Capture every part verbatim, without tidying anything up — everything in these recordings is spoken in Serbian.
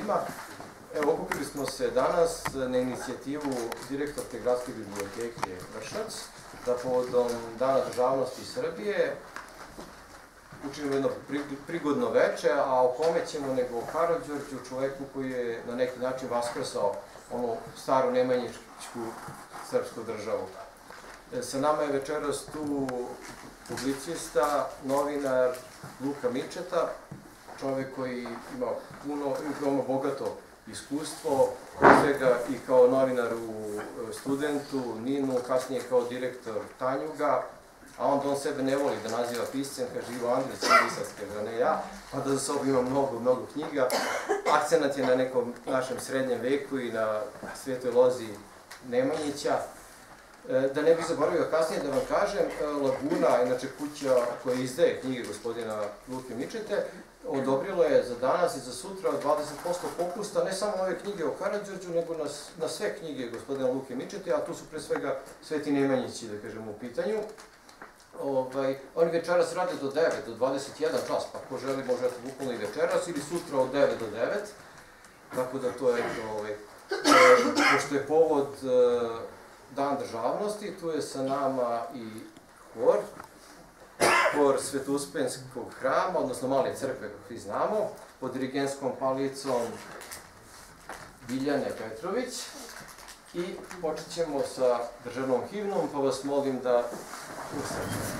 svima. Evo, okupili smo se danas na inicijativu direktorke Gradske biblioteke Vrsac, da povodom Dana državnosti Srbije učinimo jedno prigodno veče, a o kome ćemo nego o Karadjordju, čoveku koji je na neki način vaskrsao onu staru nemanjičku srpsku državu. Sa nama je večeras tu publicista, novinar Luka Mičeta, čovek koji ima puno, veoma bogato iskustvo, pre svega i kao novinar u Studentu, Ninu, kasnije kao direktor Tanjuga, a onda on sebe ne voli da naziva piscem, kaže Ivo Andrić je pisac, kaže ne ja, pa da za sobom ima mnogo, mnogo knjiga. Akcenat je na nekom našem srednjem veku i na svetoj lozi Nemanjića. Da ne bih zaboravio kasnije da vam kažem, Laguna, inače kuća koja izdaje knjige gospodina Luke Mičete, odobrilo je za danas i za sutra dvadeset posto popusta, ne samo na ove knjige o Karadjordju, nego na sve knjige gospodina Luke Mičete, a tu su pre svega Sveti Nemanjići, da kažem, u pitanju. Oni večeras rade do devet, do dvadeset jedan čas, pa ko želi može bukvalno i večeras, ili sutra od devet do devet, tako da to je, pošto je povod Dan državnosti, tu je sa nama i hor, hor Svetouspenskom hrama, odnosno Male crkve, kako svi znamo, pod dirigentskom palicom Biljane Petrović. I počet ćemo sa državnom himnom, pa vas molim da ustanete.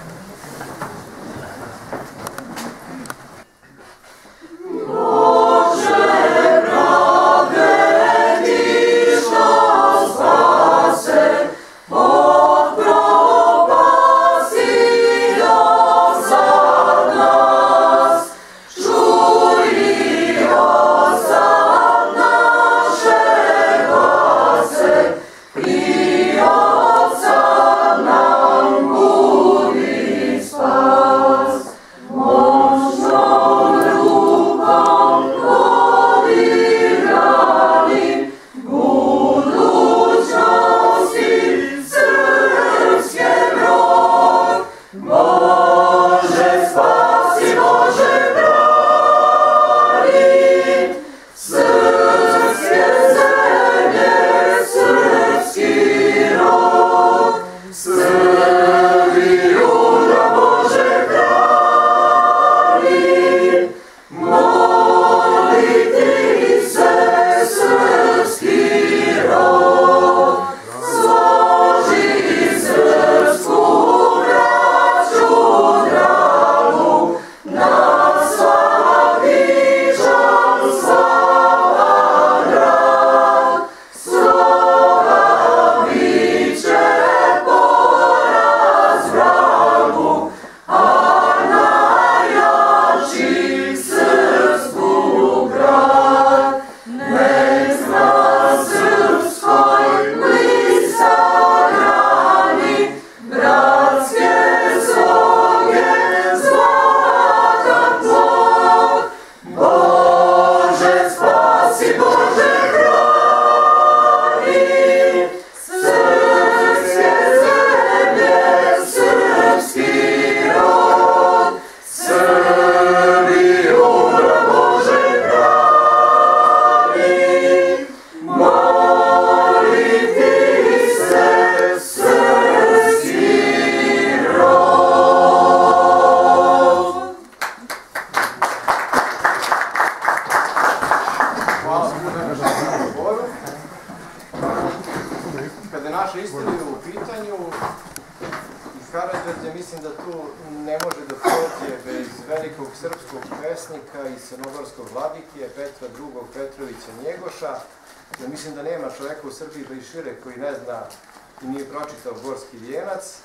Mislim da nema čoveka u Srbiji da i šire koji ne zna i nije pročitao Gorski vijenac,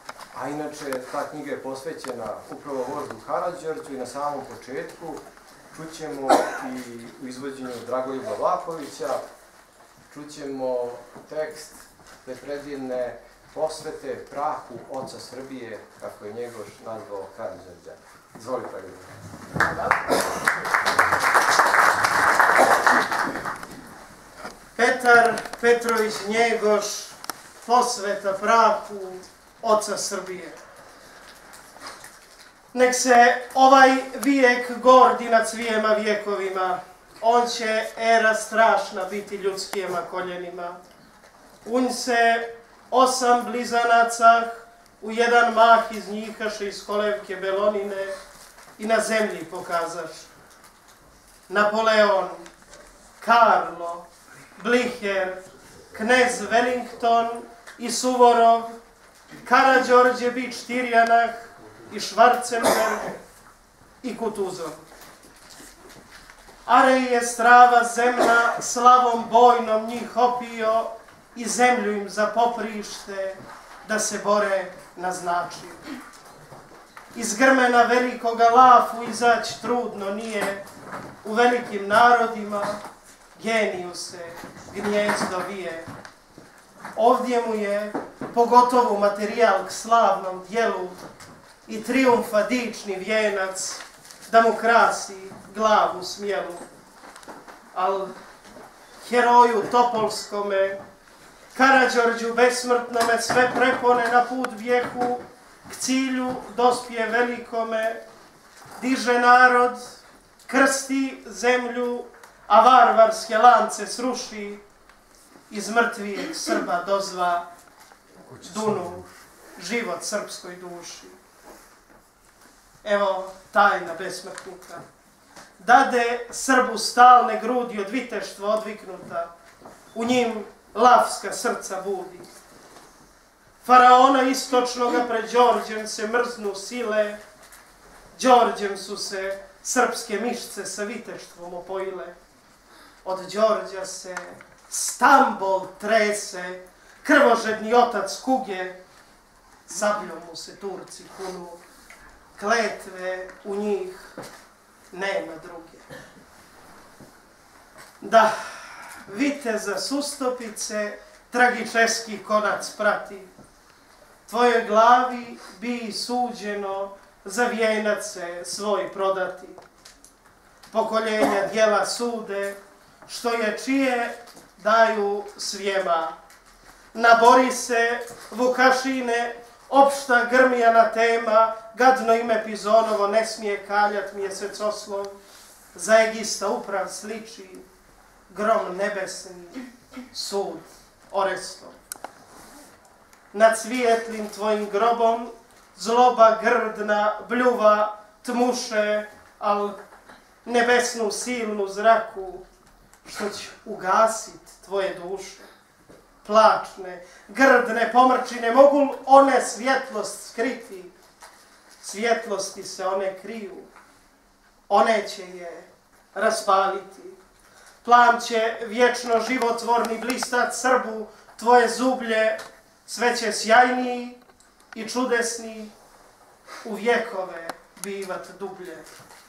a inače ta knjiga je posvećena upravo voždu Karadjordju i na samom početku čućemo i u izvođenju Dragoljuba Vlahovića, čućemo tekst te predivne posvete prahu oca Srbije, kako je Njegoš nazvao Karadjordja. Izvoli, Dragoljuba. Petar Petrović Njegoš, posveta prahu oca Srbije. Nek se ovaj vijek gordi nad svijema vijekovima, on će era strašna biti ljudskijema koljenima. Unj se osam blizanaca u jedan mah iz njihaše iz kolevke belonine i na zemlji pokazaš. Napoleon, Karlo, Blicher, knez Wellington i Suvorov, Karadjordje bić Tirjanah i Schwarzenberg i Kutuzov. Are je strava zemna slavom bojnom njih opio i zemlju im za poprište da se bore na značiju. Iz grmena velikoga lafu izać trudno nije, u velikim narodima geniju se gnjezdo vije. Ovdje mu je pogotovo materijal k slavnom dijelu i triumfa dični vijenac da mu krasi glavu smjelu. Al heroju Topolskome, Karadjordju besmrtnome sve prepone na put vjeku, k cilju dospije velikome, diže narod, krsti zemlju, a varvarske lance sruši, iz mrtvijeg Srba dozva dunu život srpskoj duši. Evo tajna besmrtnika. Dade Srbu stalne grudi od viteštva odviknuta, u njim lavska srca budi. Faraona istočnoga pred Đorđem se mrznu sile, Đorđem su se srpske mišce sa viteštvom opojile. Od Đorđa se Stambol trese, krvožedni otac kuge, sabljom mu se Turci kunu, kletve u njih nema druge. Da, viteza Sustopice tragičeski konac prati, tvojoj glavi bi suđeno za vijenace svoj prodati. Pokoljenja djela sude, što je čije daju svijema. Nabori se Vukašine, opšta grmijana tema, gadno ime Pizonovo ne smije kaljat mjesecoslov, za Egista uprav sliči, grom nebesni, sud Orestov. Nad svijetlim tvojim grobom zloba grdna bljuva tmuše, al nebesnu silnu zraku, što će ugasit tvoje duše. Plačne, grdne pomrčine, mogu one svjetlost skriti. Svjetlosti se one kriju, one će je raspaliti. Plamće vječno životvorni blistat Srbu, tvoje zublje sve će sjajniji i čudesni u vjekove bivat dublje.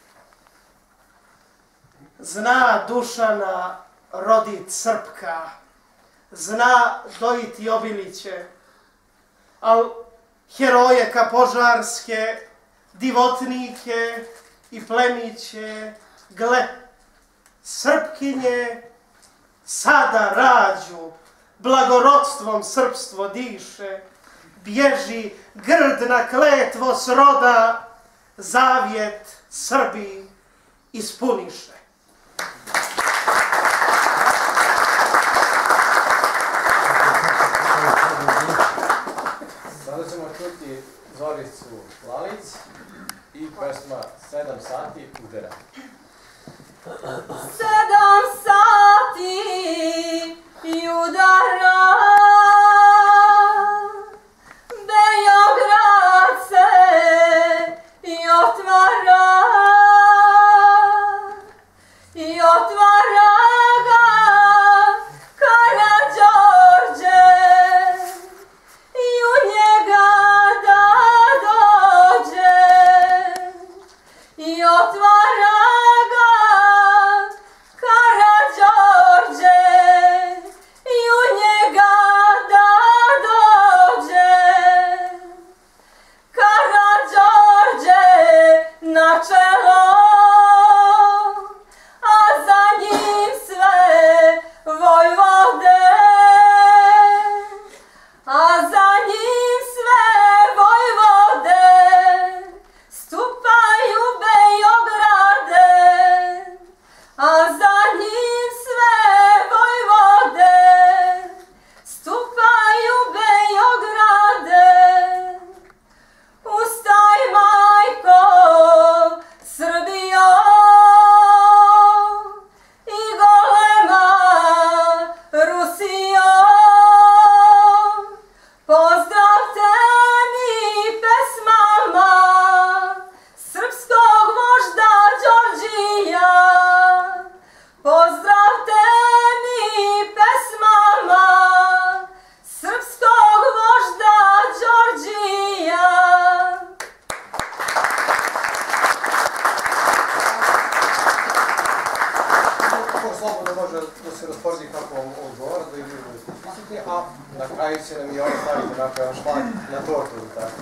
Zna Dušana rodit Srpka, zna dojiti obiliće, al heroje ka požarske, divotnike i plemiće, gle, Srpkinje sada rađu, blagorodstvom srpstvo diše, bježi grdna kletvo s roda, zavjet Srbi ispuniše. Sada ćemo čuti Zoricu Lalić i pesma Sedam sati udara. Sedam sati i udara, Beograd se i otvara, i otvara ga Karadjordje, i u njega da dođe, i otvara ga Karadjordje, i u njega slobodno može da se rasporedi kako vam odgovara, da ide u pisati, a na kraju će nam i ono staviti onako jedan šlag na tortu.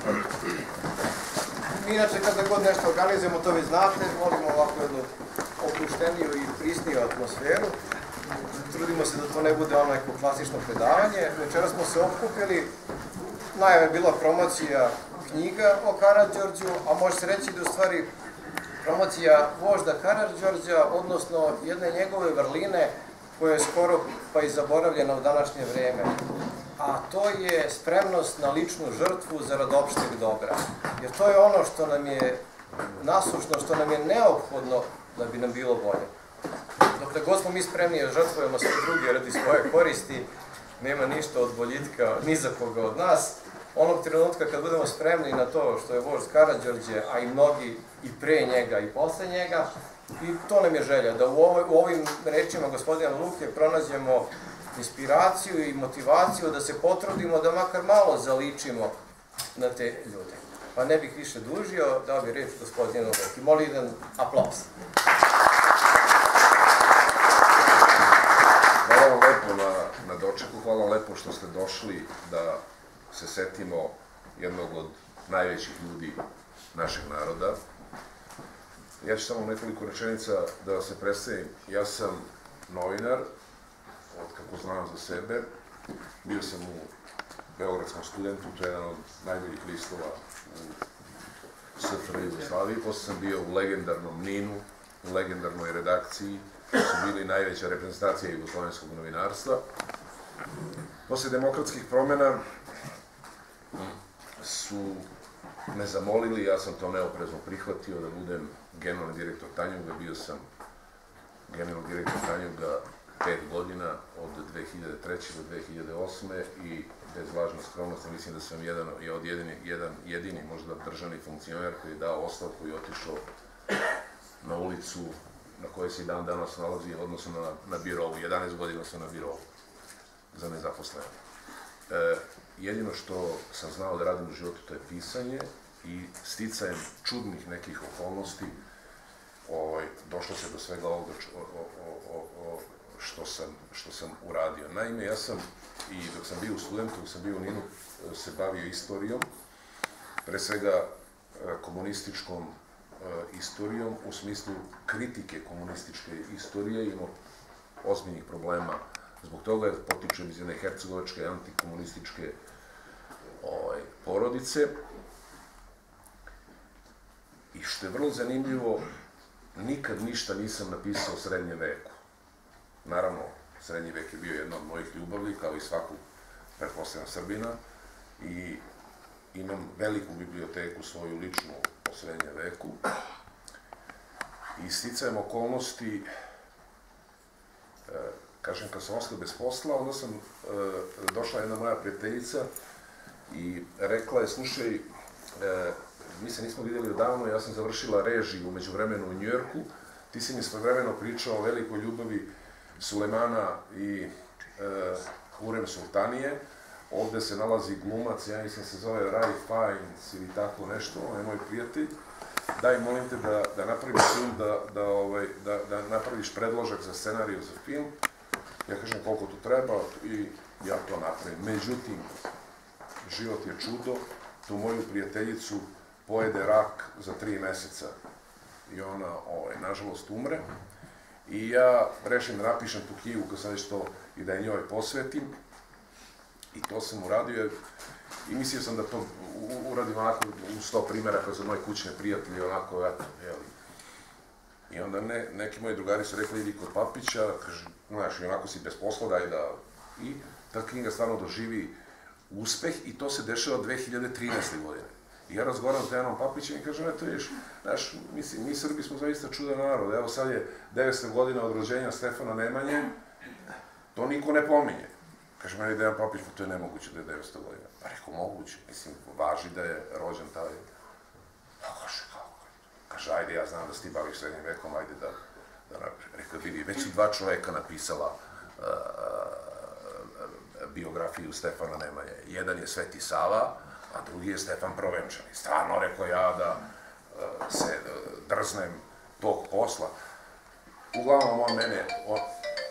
Mi inače kada god nešto organizujemo, to vi znate, volimo ovako jednu opušteniju i prisniju atmosferu. Trudimo se da to ne bude ono neko klasično predavanje. Večera smo se okupili, najave je bila promocija knjiga o Karadjordju, a može se reći da u stvari promocija vožda Karadjordja, odnosno jedne njegove vrline koja je skoro pa i zaboravljena u današnje vreme. A to je spremnost na ličnu žrtvu zarad opšteg dobra. Jer to je ono što nam je nasušno, što nam je neophodno da bi nam bilo bolje. Dokle god smo mi spremni da žrtvujemo sve druge radi svoje koristi, nema ništa od boljitka ni za koga od nas. Onog trenutka kad budemo spremni na to što je vožd Karadjordje, a i mnogi i pre njega i posle njega, i to nam je želja, da u ovim rečima gospodina Luke pronađemo inspiraciju i motivaciju, da se potrudimo da makar malo zaličimo na te ljude. Pa ne bih više dužio, dao bih reč gospodinu Luki. Molim jedan aplauz. Hvala vam lepo na dočeku, hvala lepo što ste došli da se setimo jednog od najvećih ljudi našeg naroda. Ja ću samo nekoliko rečenica da se predstavim. Ja sam novinar, od kako znam za sebe. Bio sam u Beogradskom studentu, to je jedan od najboljih listova u S F R Jugoslaviji. Posle sam bio u legendarnom Ninu, u legendarnoj redakciji, koji su bili najveća reprezentacija jugoslovenskog novinarstva. Posle demokratskih promjena su me zamolili, ja sam to neoprezno prihvatio, da budem generalni direktor Tanjuga. Bio sam generalni direktor Tanjuga pet godina, od dve hiljade treće do dve hiljade osme i bez lažne skromnosti mislim da sam jedan jedini možda državni funkcioner koji je dao ostavku i otišao na ulicu na kojoj se i dan danas nalazi, odnosno na birovu. jedanaest godina sam na birovu za nezaposlene. Jedino što sam znao da radim u životu, to je pisanje, i sticajem čudnih nekih okolnosti došlo se do svega ovoga što sam uradio. Naime, ja sam, i dok sam bio u studentu, dok sam bio u Ninu, se bavio istorijom, pre svega komunističkom istorijom, u smislu kritike komunističke istorije. Imao ozbiljnih problema zbog toga, jer potičem iz jedne hercegovačke antikomunističke porodice. I što je vrlo zanimljivo, nikad ništa nisam napisao o srednjem veku. Naravno, srednji vek je bio jedna od mojih ljubavlji, kao i svaku, pretpostavljam, Srbina, i imam veliku biblioteku, svoju ličnu, o srednjem veku. I sticajem okolnosti, kažem, kad sam ostao bez posla, onda sam došla jedna moja prijateljica i rekla je, slušaj, mi se nismo vidjeli odavno, ja sam završila režiju umeđu vremenu u Njujorku, ti si mi svojevremeno pričao o velikoj ljubavi Sulejmana i Hurem Sultanije, ovde se nalazi glumac, ja mislim se zove Ray Fiennes ili tako nešto, on je moj prijatelj, daj molim te da napraviš film, da napraviš predložak za scenariju za film, ja kažem koliko to treba i ja to napravim. Međutim, život je čudo, tu moju prijateljicu pojede rak za tri meseca i ona, nažalost, umre. I ja rešim da napišem tu knjigu, kad sam već to i da je njoj posvetim. I to sam uradio i mislio sam da to uradim onako u sto primjera kao za moje kućne prijatelje, onako, eto, jeli. I onda neki moji drugari su rekli, idi kod Papića, znaš, i onako si bez posla, daj da... I ta knjiga stvarno doživi uspeh i to se dešava dve hiljade trinaeste. godine. I ja razgovaram s Dejanom Papićem i kažem, eto vidiš, znaš, mi Srbi smo zaista čudan narod, evo sad je devetsto godina od rođenja Stefana Nemanje, to niko ne pominje. Kaže meni Dejan Papić, pa to je nemoguće da je devetsto godina. Pa rekao, moguće, mislim, važi da je rođen taj... Pa kaže, kako? Kaže, ajde, ja znam da si ti baviš srednjim vekom, ajde da... Rekao, vidi, već su dva čoveka napisala biografiju Stefana Nemanje. Jedan je Sveti Sava, a drugi je Stefan Provenčani. Stvarno, rekao ja da se drznem tog posla. Uglavnom, on mene...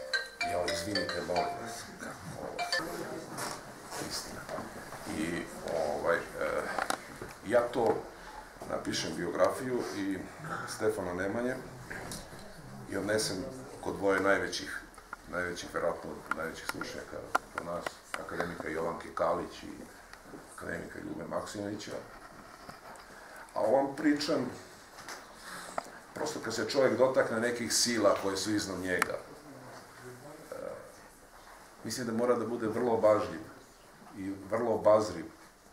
jao, izvinite, molim vas, kako ovo, istina. I, ovaj, ja to napišem biografiju i Stefana Nemanje i odnesem kod dvoje najvećih, najvećih, verovatno najvećih stručnjaka u nas, akademika Jovanke Kalić i akademika Ljube Maksimovića. A ovom pričam, prosto kad se čovjek dotakne nekih sila koje su iznad njega, mislim da mora da bude vrlo obažljiv i vrlo obazriv.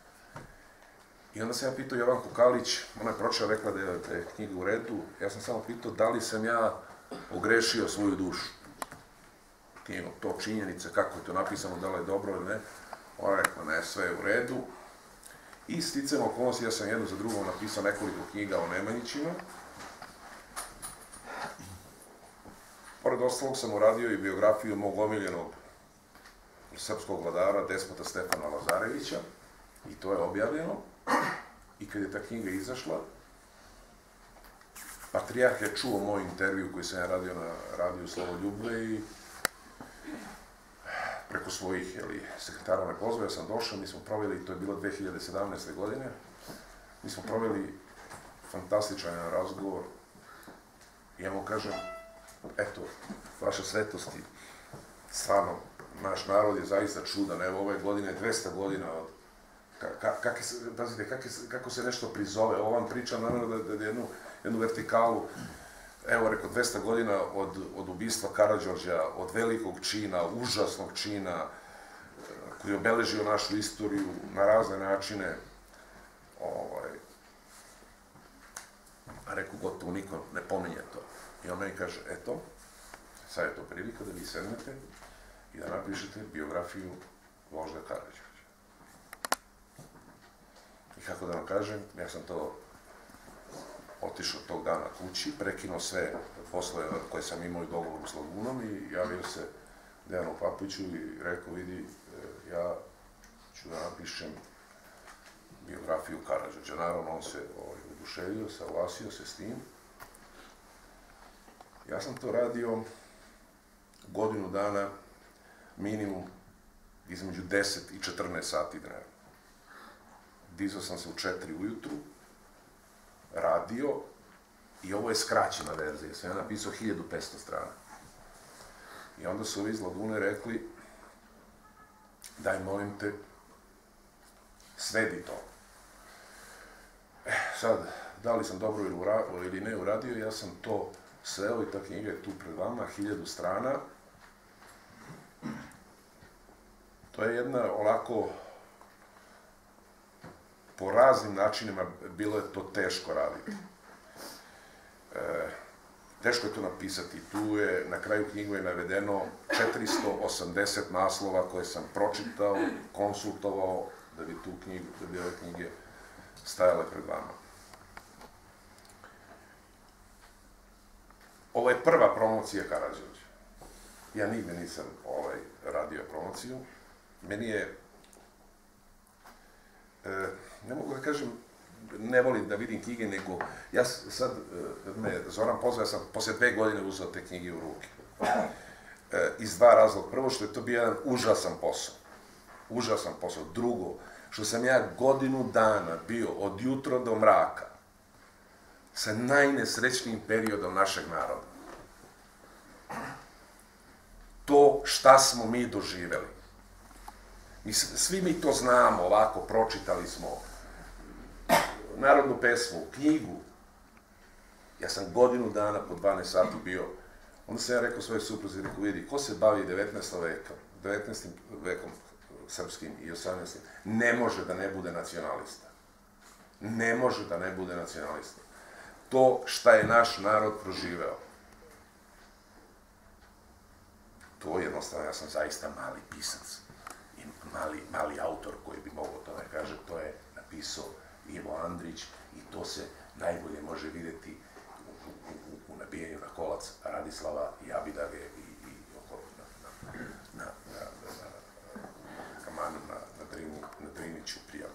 I onda sam ja pitao Jovanku Kalić, ona je pročela, rekla da je knjiga u redu, ja sam samo pitao da li sam ja ogrešio svoju dušu. Knjigo, to činjenice, kako je to napisano, da li je dobro ili ne. Ona je rekla, ne, sve je u redu. I sticam okolnosti, ja sam jednu za drugom napisao nekoliko knjiga o Nemanjićima. Pored ostalog sam uradio i biografiju mog omiljenog srpskog vladara, despota Stefana Lazarevića, i to je objavljeno. I kad je ta knjiga izašla, Patrijarh je čuo moj intervju koji sam ja radio na radiju Slovoljubve i preko svojih, jeli, sekretara me pozvao, ja sam došao, mi smo proveli, to je bilo dve hiljade sedamnaeste. godine, mi smo proveli fantastičan razgovor i ja mu kažem, eto, vaša svetosti, stvarno, naš narod je zaista čudan, evo ove godine, dvesta godina od, kako se nešto prizove, ovo vam pričam, naravno da je jednu vertikalu, evo, reko, dvesta godina od ubistva Karadjordja, od velikog čina, užasnog čina, koji je obeležio našu istoriju na razne načine, a reko, gotovo niko ne pominje to. I on meni kaže, eto, sad je to prilika da vi sednete i da napišete biografiju vožda Karadjordja. I kako da vam kažem, ja sam to otišao tog dana kući, prekinuo sve poslove koje sam imao i dogovoru s Lagunom i javio se Dejanu Papiću i rekao, vidi, ja ću da napišem biografiju Karadjordja. Naravno, on se oduševio, saglasio se s tim. Ja sam to radio godinu dana, minimum između deset i četrnaest sati dnevno. Dizao sam se u četiri ujutru, radio, i ovo je skraćena verzija, sam ja napisao hiljadu petsto strana. I onda su ovi iz Lagune rekli, daj, molim te, svedi to. Eh, sad, da li sam dobro ili ne uradio, ja sam to sveo i ta knjiga je tu pred vama, hiljadu strana. To je jedna, onako, po raznim načinima bilo je to teško raditi. Teško je to napisati. Tu je, na kraju knjigu je navedeno četiristo osamdeset naslova koje sam pročitao, konsultovao, da bi tu knjigu, da bi ove knjige stajale pred vama. Ovo je prva promocija Karadjordja. Ja nigde nisam radio promociju. Meni je, ne mogu da kažem, ne volim da vidim knjige, nego ja sad, me Zoran pozvao, ja sam posle dve godine uzeo te knjige u ruke. Iz dva razloga. Prvo, što je to bio jedan užasan posao. Užasan posao. Drugo, što sam ja godinu dana bio od jutra do mraka sa najnesrećnijim periodom našeg naroda. To šta smo mi doživeli. Svi mi to znamo, ovako, pročitali smo narodnu pesmu, knjigu. Ja sam godinu dana po dvanaest sati bio. Onda sam ja rekao svojoj supruzi, rekao, vidi, ko se bavi devetnaestim vekom, devetnaestim vekom srpskim i osamnaestim, ne može da ne bude nacionalista. Ne može da ne bude nacionalista. To šta je naš narod proživeo. To jednostavno, ja sam zaista mali pisac i mali autor koji bi mogao to da kaže, to je napisao Ivo Andrić i to se najbolje može vidjeti u nabijanju na kolac Radislava i Abidage i na kamanu na Driniću Prijavu.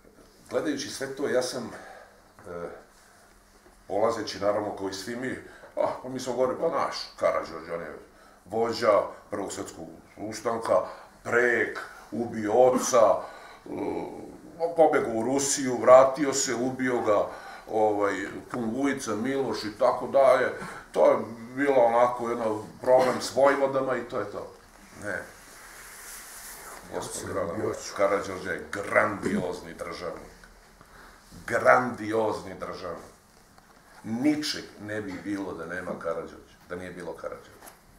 Gledajući sve to, ja sam, polazeći naravno kao i svi mi, Pa mi smo govorili, pa naš, Karadjordje, on je vođa Prvog svjetskog ustanka, prek, ubio oca, pobegao u Rusiju, vratio se, ubio ga Kungujica, Miloš i tako dalje. To je bilo onako jedan problem s vojvodama i to je to. Ne. Gospodin Karadjordje je grandiozni državnik. Grandiozni državnik. Ničeg ne bi bilo da nema Karadjordje, da nije bilo Karadjordje.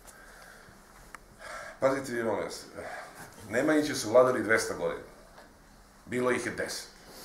Pazite vi, molim vas, Nemanjići su vladali dvesta godina. Bilo ih je deset.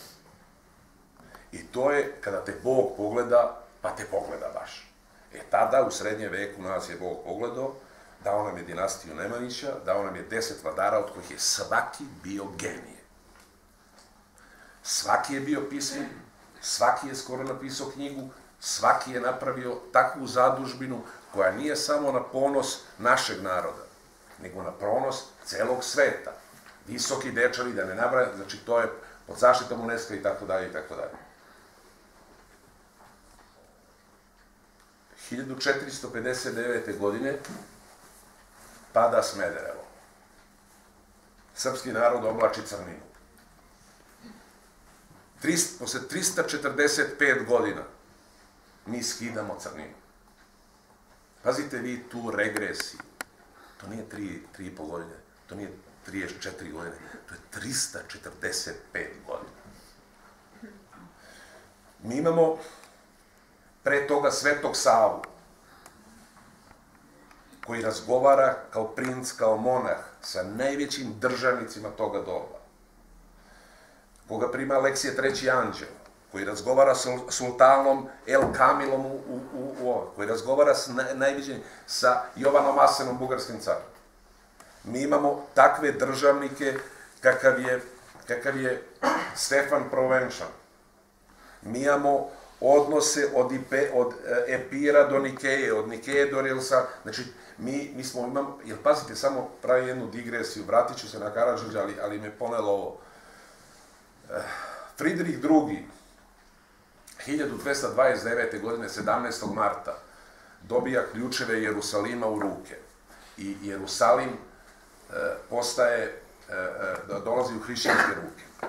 I to je kada te Bog pogleda, pa te pogleda baš. E tada, u srednjem veku, nas je Bog pogledao, dao nam je dinastiju Nemanjića, dao nam je deset vladara, od kojih je svaki bio genije. Svaki je bio pismen, svaki je skoro napisao knjigu, svaki je napravio takvu zadužbinu koja nije samo na ponos našeg naroda, nego na ponos celog sveta. Visoki dečavi, da ne nabrajam, znači to je pod zaštitom UNESCO i tako dalje i tako dalje. hiljadu četiristo pedeset devete. godine pada Smederevo. Srpski narod oblači crninu. Posle trista četrdeset pet godina mi skidamo crninu. Pazite vi tu regresiju. To nije tri i po godine, to nije trideset četiri godine, to je trista četrdeset pet godina. Mi imamo pre toga Svetog Savu, koji razgovara kao princ, kao monah, sa najvećim državnicima toga doba. Koga prima Aleksije treći anđel, koji razgovara sa sultanom El Kamilom u ovo, koji razgovara najvećim sa Jovanom Asenom, bugarskim carom. Mi imamo takve državnike kakav je Stefan Provenčan. Mi imamo odnose od Epira do Nikeje, od Nikeje do Rilsa, znači mi smo, imamo, jer pazite, samo pravi jednu digresiju, vratit ću se na Karadjordje, ali me ponelo ovo. Fridrih drugi. hiljadu dvesta dvadeset devete. godine, sedamnaestog marta, dobija ključeve Jerusalima u ruke. I Jerusalim postaje, dolazi u hrišćanske ruke.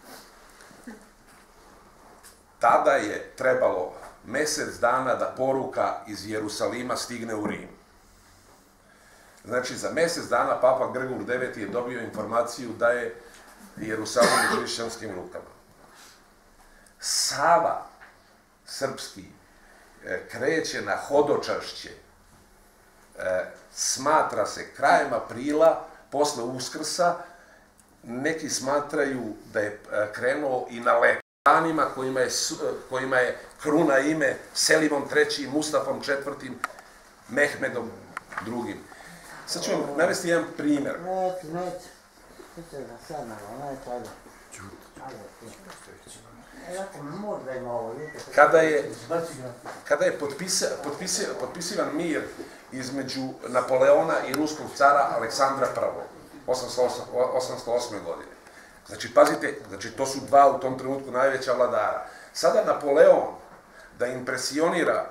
Tada je trebalo mesec dana da poruka iz Jerusalima stigne u Rim. Znači, za mesec dana Papa Grgur deveti. je dobio informaciju da je Jerusalim u hrišćanskim rukama. Sava srpski kreće na hodočašće, smatra se krajem aprila, posle Uskrsa, neki smatraju da je krenuo i na letanima kojima je kruna ime Selimom trećim, Mustafom četvrtim, Mehmedom drugim. Sad ću vam navesti jedan primer. Neću, neću. Neću da sad malo, neću, ajde. Kada je potpisivan mir između Napoleona i ruskog cara Aleksandra prvog. osamsto osme. godine. Znači, pazite, to su dva u tom trenutku najveća vladara. Sada Napoleon da impresionira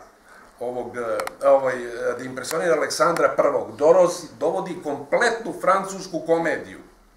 da impresionira Aleksandra prvog. dovodi kompletnu francusku komediju.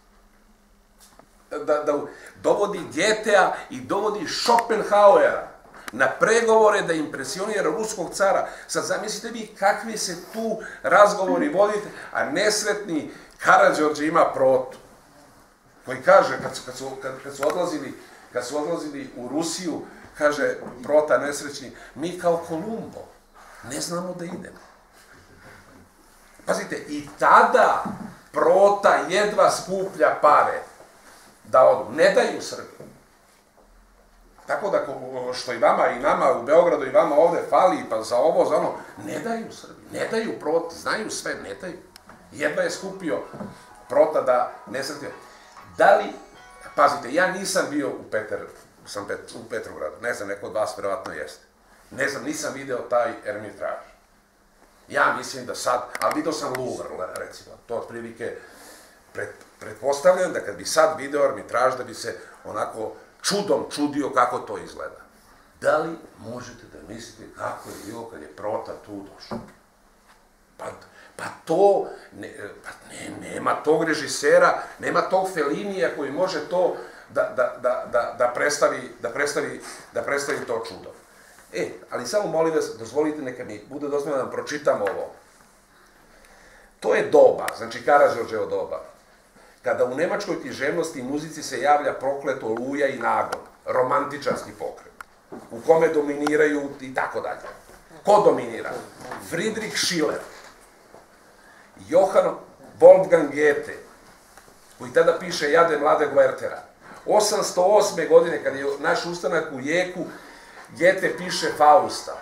Da dovodi Getea i dovodi Schopenhauera na pregovore da impresionira ruskog cara. Sad zamislite vi kakvi se tu razgovori vodite, a nesretni Karadjordje ima protu, koji kaže, kad su odlazili u Rusiju, kaže prota nesrećni, mi kao Kolumbo ne znamo da idemo. Pazite, i tada prota jedva skuplja pare da odu, ne daju Srbiji. Tako da, što i vama i nama u Beogradu i vama ovde fali, pa za ovo, za ono, ne daju Srbiji, ne daju prota, znaju sve, ne daju. Jedva je skupio prota da ne sretio. Da li, pazite, ja nisam bio u Petrogradu, ne znam, neko od vas verovatno jeste. Ne znam, nisam video taj Ermitraž. Ja mislim da sad, ali video sam Louvre, recimo, to otprilike, pretpostavljam da kad bi sad video Ermitraž, da bi se onako čudom čudio kako to izgleda. Da li možete da mislite kako je bilo kad je Prota tu došao? Pa, pa to, ne, pa ne, nema tog režisera, nema tog Fellinija koji može to da, da, da, da, da, predstavi, da, predstavi, da predstavi to čudo. E, ali samo molim vas, dozvolite neka mi bude dozvoljeno da vam pročitam ovo. To je doba, znači Karadjordjevo doba, kada u nemačkoj književnosti i muzici se javlja proklet, oluja i nagon, romantičarski pokret, u kome dominiraju i tako dalje. Ko dominira? Friedrich Schiller, Johann Wolfgang Goethe, koji tada piše Jade mladeg Wertera. osamsto osme godine, kad je naš ustanak u jeku, Goethe piše Fausta.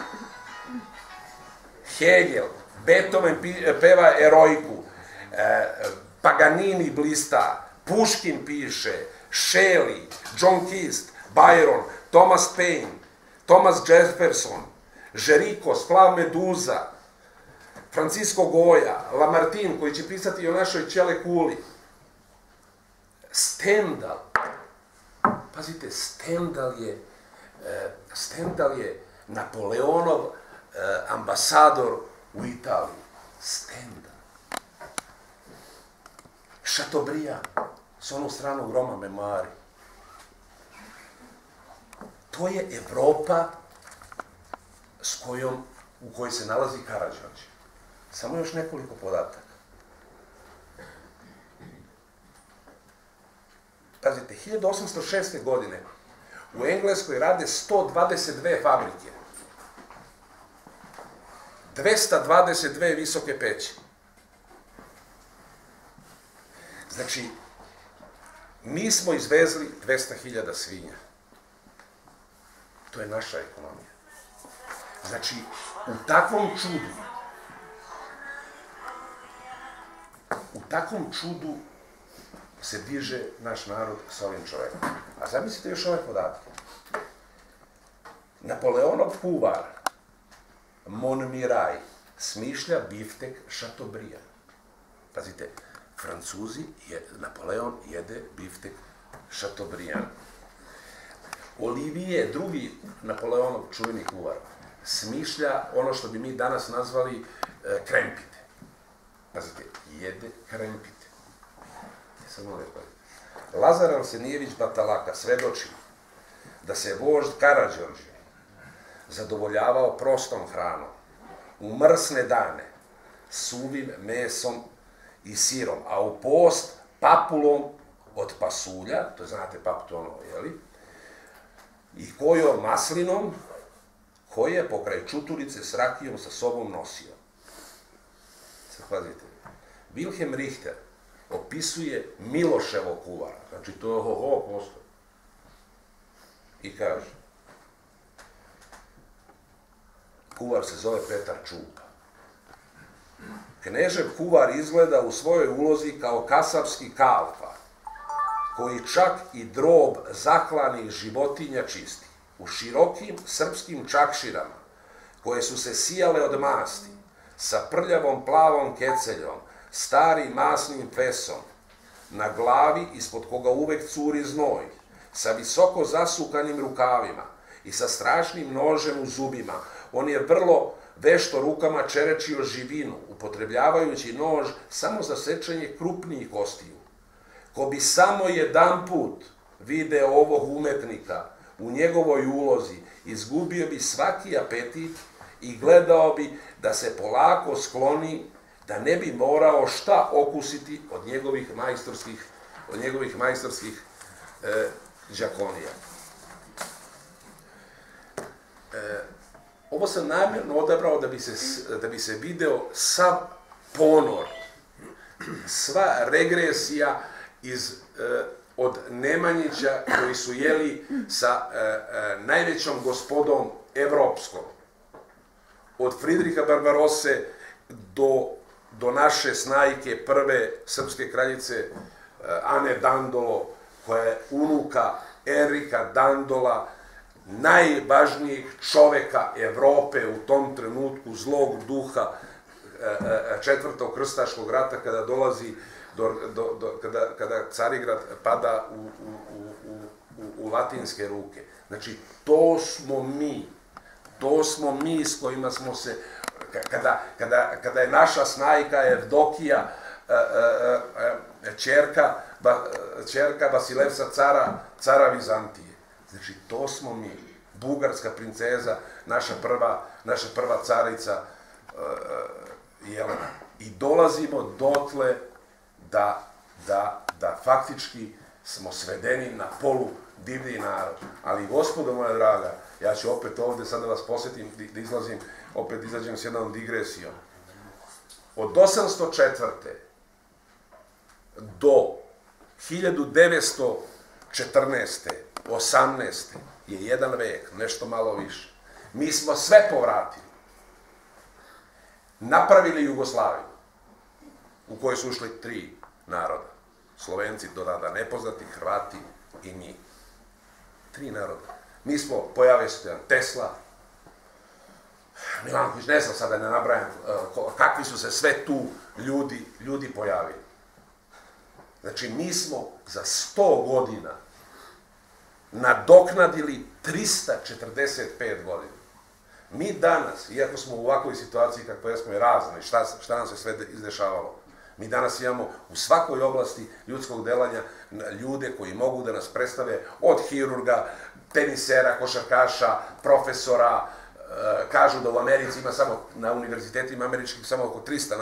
Hegel, Beethoven peva Erojku, Paganini blista, Puškin piše, Shelley, John Keats, Byron, Thomas Paine, Thomas Jefferson, Žeriko, Splav Meduza, Francisco Goya, Lamartine, koji će pisati o našoj ćele kuli, Stendhal, pazite, Stendhal je, Stendhal je Napoleonov ambasador u Italiji, Stendhal. Chateaubriand, s onog stranog Roma Memoari. To je Evropa s kojom, u kojoj se nalazi Karadjordje. Samo još nekoliko podataka. Pazite, hiljadu osamsto šeste. godine u Engleskoj rade sto dvadeset dve fabrike, dvesta dvadeset dve visoke peći. Znači, mi smo izvezli dvesta hiljada svinja. To je naša ekonomija. Znači, u takvom čudu, u takvom čudu se diže naš narod sa ovim čovekom. A zamislite još ove podatke. Napoleonov kuvar, Montmirail, smišlja biftek Chateaubriand. Pazite, Francuzi, Napoleon jede biftek Chateaubriand. Olivier, drugi Napoleonov čuveni kuvar, smišlja ono što bi mi danas nazvali krempite. Pazite, jede krempite. Samo lepo. Lazar Arsenijević Batalaka svedoči da se vožd Karadjordje zadovoljavao prostom hranom, u mrsne dane, suvim mesom i sirom, a u post papulom od pasulja, to znate paputonovo, jeli, i kojom maslinom, koje je pokraj čuturice s rakijom sa sobom nosio. Sad pazite, Wilhelm Richter opisuje Miloševo kuvara, znači to je oho postoje, i kaže, kuvar se zove Petar Čupa. Knežev kuvar izgleda u svojoj ulozi kao kasapski kalfa, koji čak i drob zaklanih životinja čisti. U širokim srpskim čakširama, koje su se sijale od masti, sa prljavom plavom keceljom, starim masnim fesom, na glavi ispod koga uvek curi znoj, sa visoko zasukanim rukavima i sa strašnim nožem u zubima, on je vrlo vešto rukama čerečio živinu, upotrebljavajući nož samo za sečenje krupnijih kostiju. Ko bi samo jedanput video ovog umetnika u njegovoj ulozi, izgubio bi svaki apetit i gledao bi da se polako skloni, da ne bi morao šta okusiti od njegovih majstorskih, od njegovih majstorskih e, đakonija. E, ovo sam namjerno odabrao da bi se, da bi se video sav ponor, sva regresija iz, e, od Nemanjića koji su jeli sa e, e, najvećom gospodom evropskom. Od Fridriha Barbarose do, do naše snajke, prve srpske kraljice e, Ane Dandolo, koja je unuka Erika Dandola, najvažnijeg čoveka Evrope u tom trenutku, zlog duha četvrtog krstaškog rata, kada dolazi, do, do, do, kada, kada Carigrad pada u, u, u, u latinske ruke. Znači, to smo mi. To smo mi s kojima smo se, kada je naša snajka Evdokija, ćerka Vasilevsa cara Vizantije. Znači, to smo mi. Bugarska princeza, naša prva carica Jelena. I dolazimo dotle da faktički smo svedeni na polu divlji narod. Ali, gospodo moja draga, ja ću opet ovde sad da vas posjetim, da izlazim, opet izađem s jednom digresijom. Od osamsto četvrte do hiljadu devetsto četrnaeste, osamnaeste je jedan vek, nešto malo više. Mi smo sve povratili. Napravili Jugoslaviju, u kojoj su ušli tri naroda. Slovenci, do tada nepoznati, Hrvati i mi. Tri naroda. Mi smo, pojavili su jedan Tesla, Milanković, ne znam sada, ne nabrajam, kakvi su se sve tu ljudi pojavili. Znači, mi smo za sto godina nadoknadili trista četrdeset pet godina. Mi danas, iako smo u ovakvoj situaciji kakva smo je razna i šta nam se sve izdešavalo, mi danas imamo u svakoj oblasti ljudskog delanja ljude koji mogu da nas predstave od hirurga, tenisera, košarkaša, profesora. Kažu da u Americi ima samo, na univerzitetima američkih, samo oko trista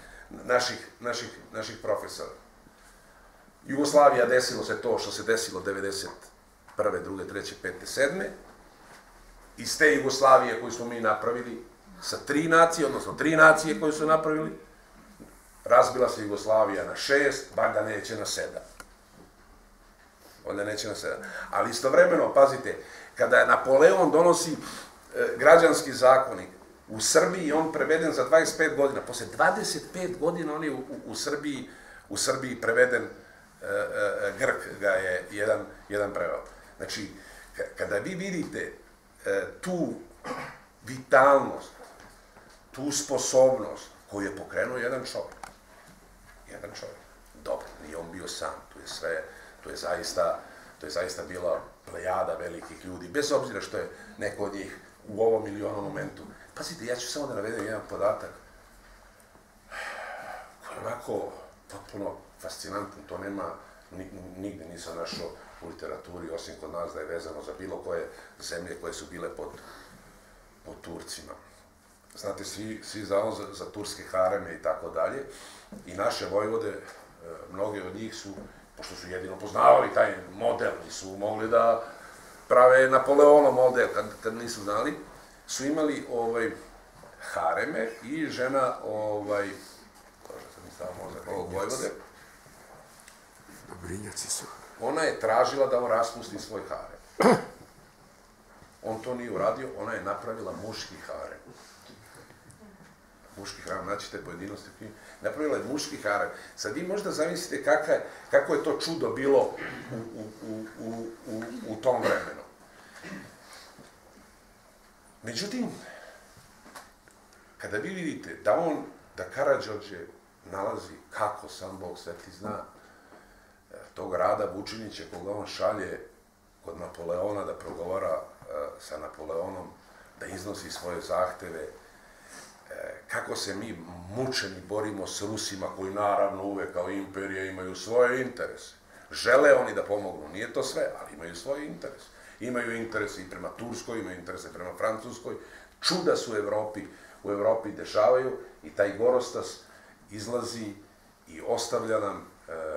naših profesora. Jugoslavija, desilo se to što se desilo devedeset prve, druge, treće, pete, sedme. Iz te Jugoslavije koju smo mi napravili sa tri nacije, odnosno tri nacije koje su napravili, razbila se Jugoslavija na šest, valjda neće na sedam. Valjda neće na sedam. Ali istovremeno, pazite, kada je Napoleon donosi građanski zakonik u Srbiji, on preveden za dvadeset pet godina. Posle dvadeset pet godina on je u Srbiji preveden, Grk ga je jedan preveo. Znači, kada vi vidite tu vitalnost, tu sposobnost koju je pokrenuo jedan čovjek, jedan čovjek, dobro, nije on bio sam, tu je sve, tu je zaista, to je zaista bila plejada velikih ljudi, bez obzira što je neko od njih u ovom ili onom momentu. Pazite, ja ću samo da navedem jedan podatak koji je onako potpuno fascinantan, to nema, nigde nisam našao u literaturi, osim kod nas da je vezano za bilo koje zemlje koje su bile pod Turcima. Znate, svi znamo za turske hareme i tako dalje, i naše vojvode, mnoge od njih su, pošto su jedino poznavali taj model, nisu mogli da prave Napoleonov model, kad nisu znali, su imali hareme i žena ovog vojvode, Dobrinjaci su. Ona je tražila da on raspusti svoj harem. On to nije uradio, ona je napravila muški harem. Muški harem, naćete pojedinosti u knjigi. Napravila je muški harem. Sad vi možda zamislite kako je to čudo bilo u tom vremenu. Međutim, kada vi vidite da on, da Karadjordje nalazi kako sam Bog sveti zna, tog Rada Vučinića koga on šalje kod Napoleona da progovara sa Napoleonom, da iznosi svoje zahteve, kako se mi mučeni borimo s Rusima koji naravno uvek kao imperija imaju svoje interese. Žele oni da pomognu, nije to sve, ali imaju svoje interese. Imaju interese i prema Turskoj, imaju interese prema Francuskoj. Čuda su u Evropi dešavaju i taj Gorostas izlazi i ostavlja nam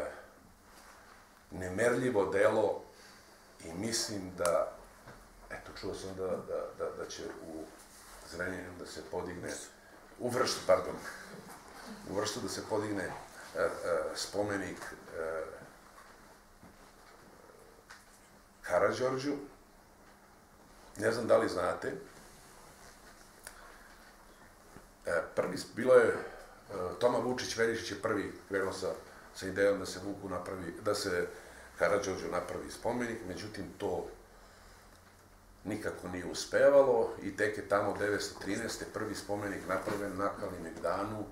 nemerljivo delo i mislim da, eto, čuo sam da će u Zrenjaninu da se podigne, u Vršcu, pardon, u Vršcu da se podigne spomenik Karadjordju. Ne znam da li znate, prvi, bilo je, Toma Vučić Verišić je prvi krenuo sa idejom da se Vuku napravi, da se Karadjordju napravi spomenik, međutim to nikako nije uspevalo i tek je tamo devetsto trinaeste. prvi spomenik napravljen na Kalemegdanu,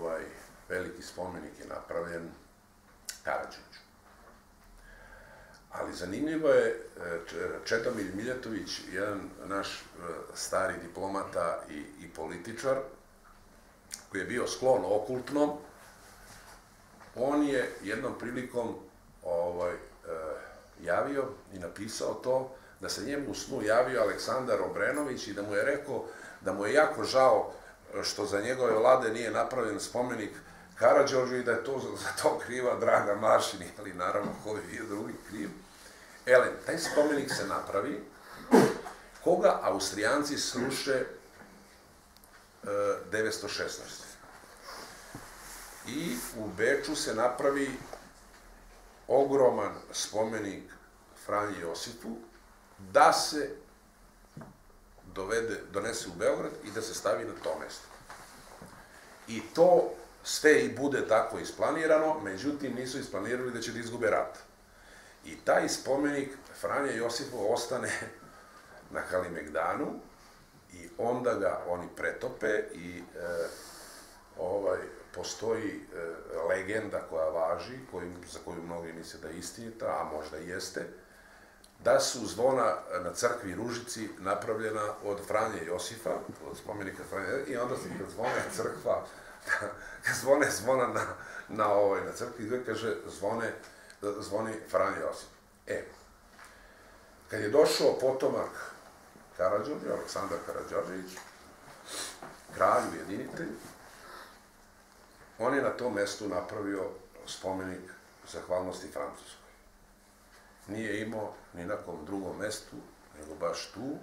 veliki spomenik je napravljen Karadjordju. Ali zanimljivo je, Čedomir Miljatović, jedan naš stari diplomata i, i političar, koji je bio sklon okultnom, on je jednom prilikom ovaj, e, javio i napisao to, da se njemu u snu javio Aleksandar Obrenović i da mu je rekao da mu je jako žao što za njegove vlade nije napravljen spomenik Karadjordju i da je to za to kriva Draga Mašin, ali naravno koji je drugi kriv. Ele, taj spomenik se napravi, koga Austrijanci sruše devetsto šesnaeste. I u Beču se napravi ogroman spomenik Franji Josipu da se dovede, donese u Beograd i da se stavi na to mesto. I to sve i bude tako isplanirano, međutim nisu isplanirali da će da izgube rat. I taj spomenik Franje Josipu ostane na Kalimegdanu i onda ga oni pretope i e, ovaj, postoji e, legenda koja važi, koju, za koju mnogi misle da je istinita, a možda i jeste, da su zvona na crkvi Ružici napravljena od Franje Josipa, od spomenika Franje Josipa, i onda se kad zvone crkva, kad zvone zvona na, na, ovaj, na crkvi, kaže zvone, zvoni Franje Josip. E, kad je došao potomak Karadjordje, Aleksandar Karadjordjević, kralj, ujedinitelj, on je na tom mestu napravio spomenik zahvalnosti Francuskoj. Nije imao ni na kom drugom mestu, nego baš tu.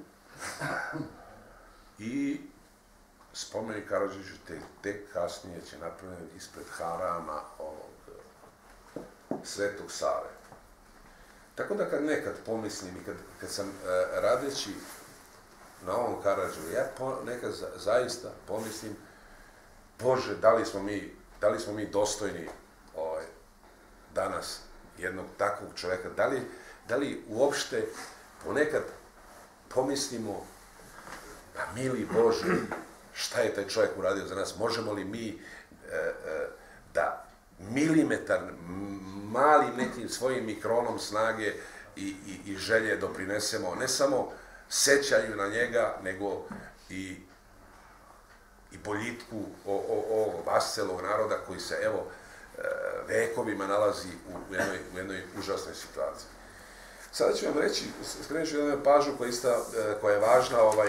I spomenik Karadjordjeviću tek, tek kasnije će napravljen ispred harama ovog Svetog Save. Tako da kad nekad pomislim i kad, kad sam uh, radeći na ovom Karadžu, ja po, nekad za, zaista pomislim, Bože, da li smo mi, da li smo mi dostojni ovaj, danas jednog takvog čoveka, da li, da li uopšte ponekad pomislimo, pa mili Bože, šta je taj čovjek uradio za nas, možemo li mi e, e, da milimetar, malim nekim svojim mikronom snage i, i, i želje doprinesemo, ne samo sećanju na njega, nego i, i boljitku ovog vascelog naroda koji se, evo, vekovima nalazi u jednoj, u jednoj užasnoj situaciji. Sada ću vam reći, skrenut ću jednu pažnju koja, ista, koja je važna, ovaj,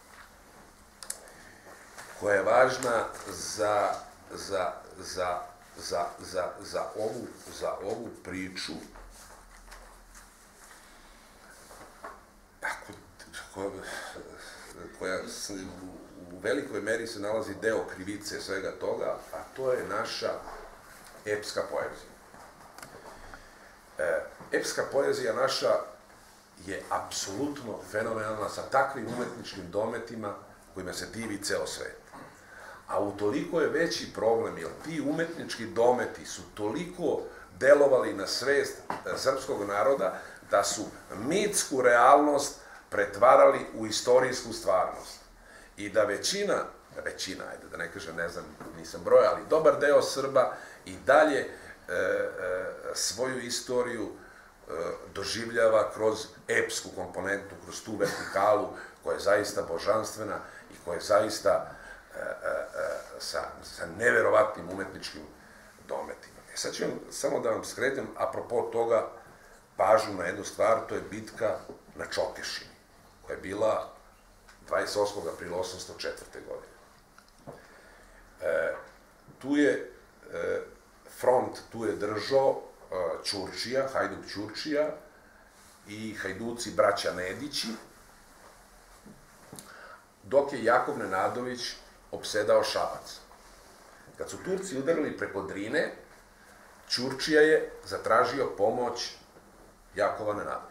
koja je važna za, za, za, za, za, za, ovu, za ovu priču, koja, koja u velikoj meri se nalazi deo krivice svega toga, a to je naša epska poezija. E, epska poezija naša je apsolutno fenomenalna sa takvim umetničkim dometima kojima se divi ceo svet. A utoliko je veći problem, jer ti umetnički dometi su toliko delovali na svest srpskog naroda da su mitsku realnost pretvarali u istorijsku stvarnost. I da većina, većina, ajde da ne kažem, ne znam, nisam broj, ali dobar deo Srba i dalje e, e, svoju istoriju e, doživljava kroz epsku komponentu, kroz tu vertikalu koja je zaista božanstvena i koja je zaista e, e, sa, sa neverovatnim umetničkim dometima. E sad ću vam samo da vam skrenem, apropo toga, pažnju na jednu stvar, to je bitka na Čokešini, koja je bila dvadeset osmog aprila osamsto četvrte. godine. E, tu je e, front, tu je držao e, Ćurčija, Hajduk Ćurčija i Hajduci braća Nedići, dok je Jakov Nenadović opsedao Šabac. Kad su Turci udarili preko Drine, Ćurčija je zatražio pomoć Jakova Nenadovića.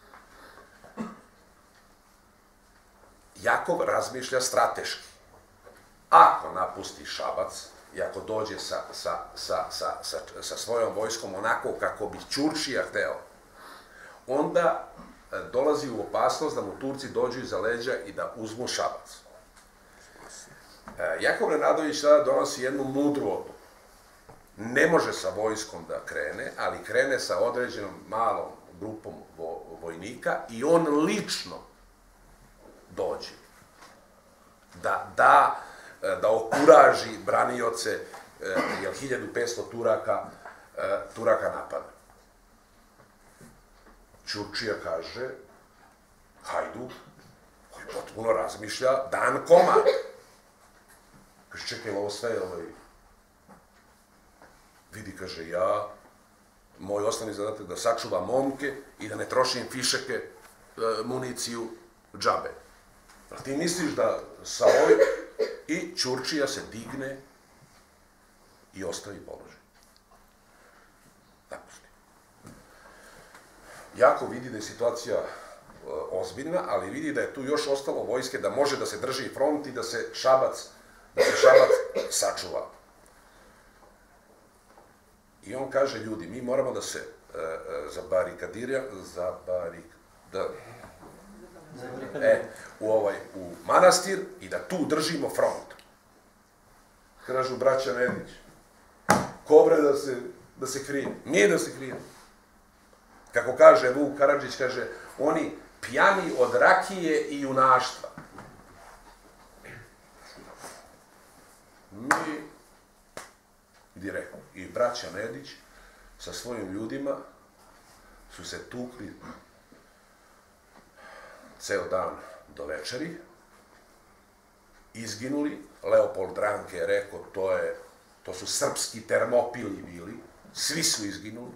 Jakov razmišlja strateški. Ako napusti Šabac i ako dođe sa, sa, sa, sa, sa, sa svojom vojskom onako kako bi Ćurčija hteo, onda dolazi u opasnost da mu Turci dođu iza leđa i da uzmu Šabac. Jakov Nenadović tada donosi jednu mudru odluku. Ne može sa vojskom da krene, ali krene sa određenom malom grupom vojnika i on lično dođe da da, da okuraži branioce, jer hiljadu petsto Turaka, Turaka napada. Ćurčija kaže, Hajduk, koji potpuno razmišlja, dan komad. Kaže, čekaj, ovo sve, ovaj, vidi, kaže, ja, moj osnovni zadatak da sačuvam momke i da ne trošim fišeke, municiju, džabe. A ti misliš da sa ovim... I Ćurčija se digne i ostavi položaj. Napusti. Jako vidi da je situacija ozbiljna, ali vidi da je tu još ostalo vojske, da može da se drži front i da se Šabac, da se Šabac sačuva. I on kaže, ljudi, mi moramo da se zabarikadiramo, zabarik... E, u ovaj, u manastir i da tu držimo front. Kažu braća Nedić, kobre da se, da se krije. Nije da se krije. Kako kaže Vuk Karadžić, kaže, oni pjani od rakije i junaštva. Mi, direktno, i braća Nedić sa svojim ljudima su se tukli ceo dan do večeri, izginuli. Leopold Ranke je rekao, to, je, to su srpski termopili bili, svi su izginuli.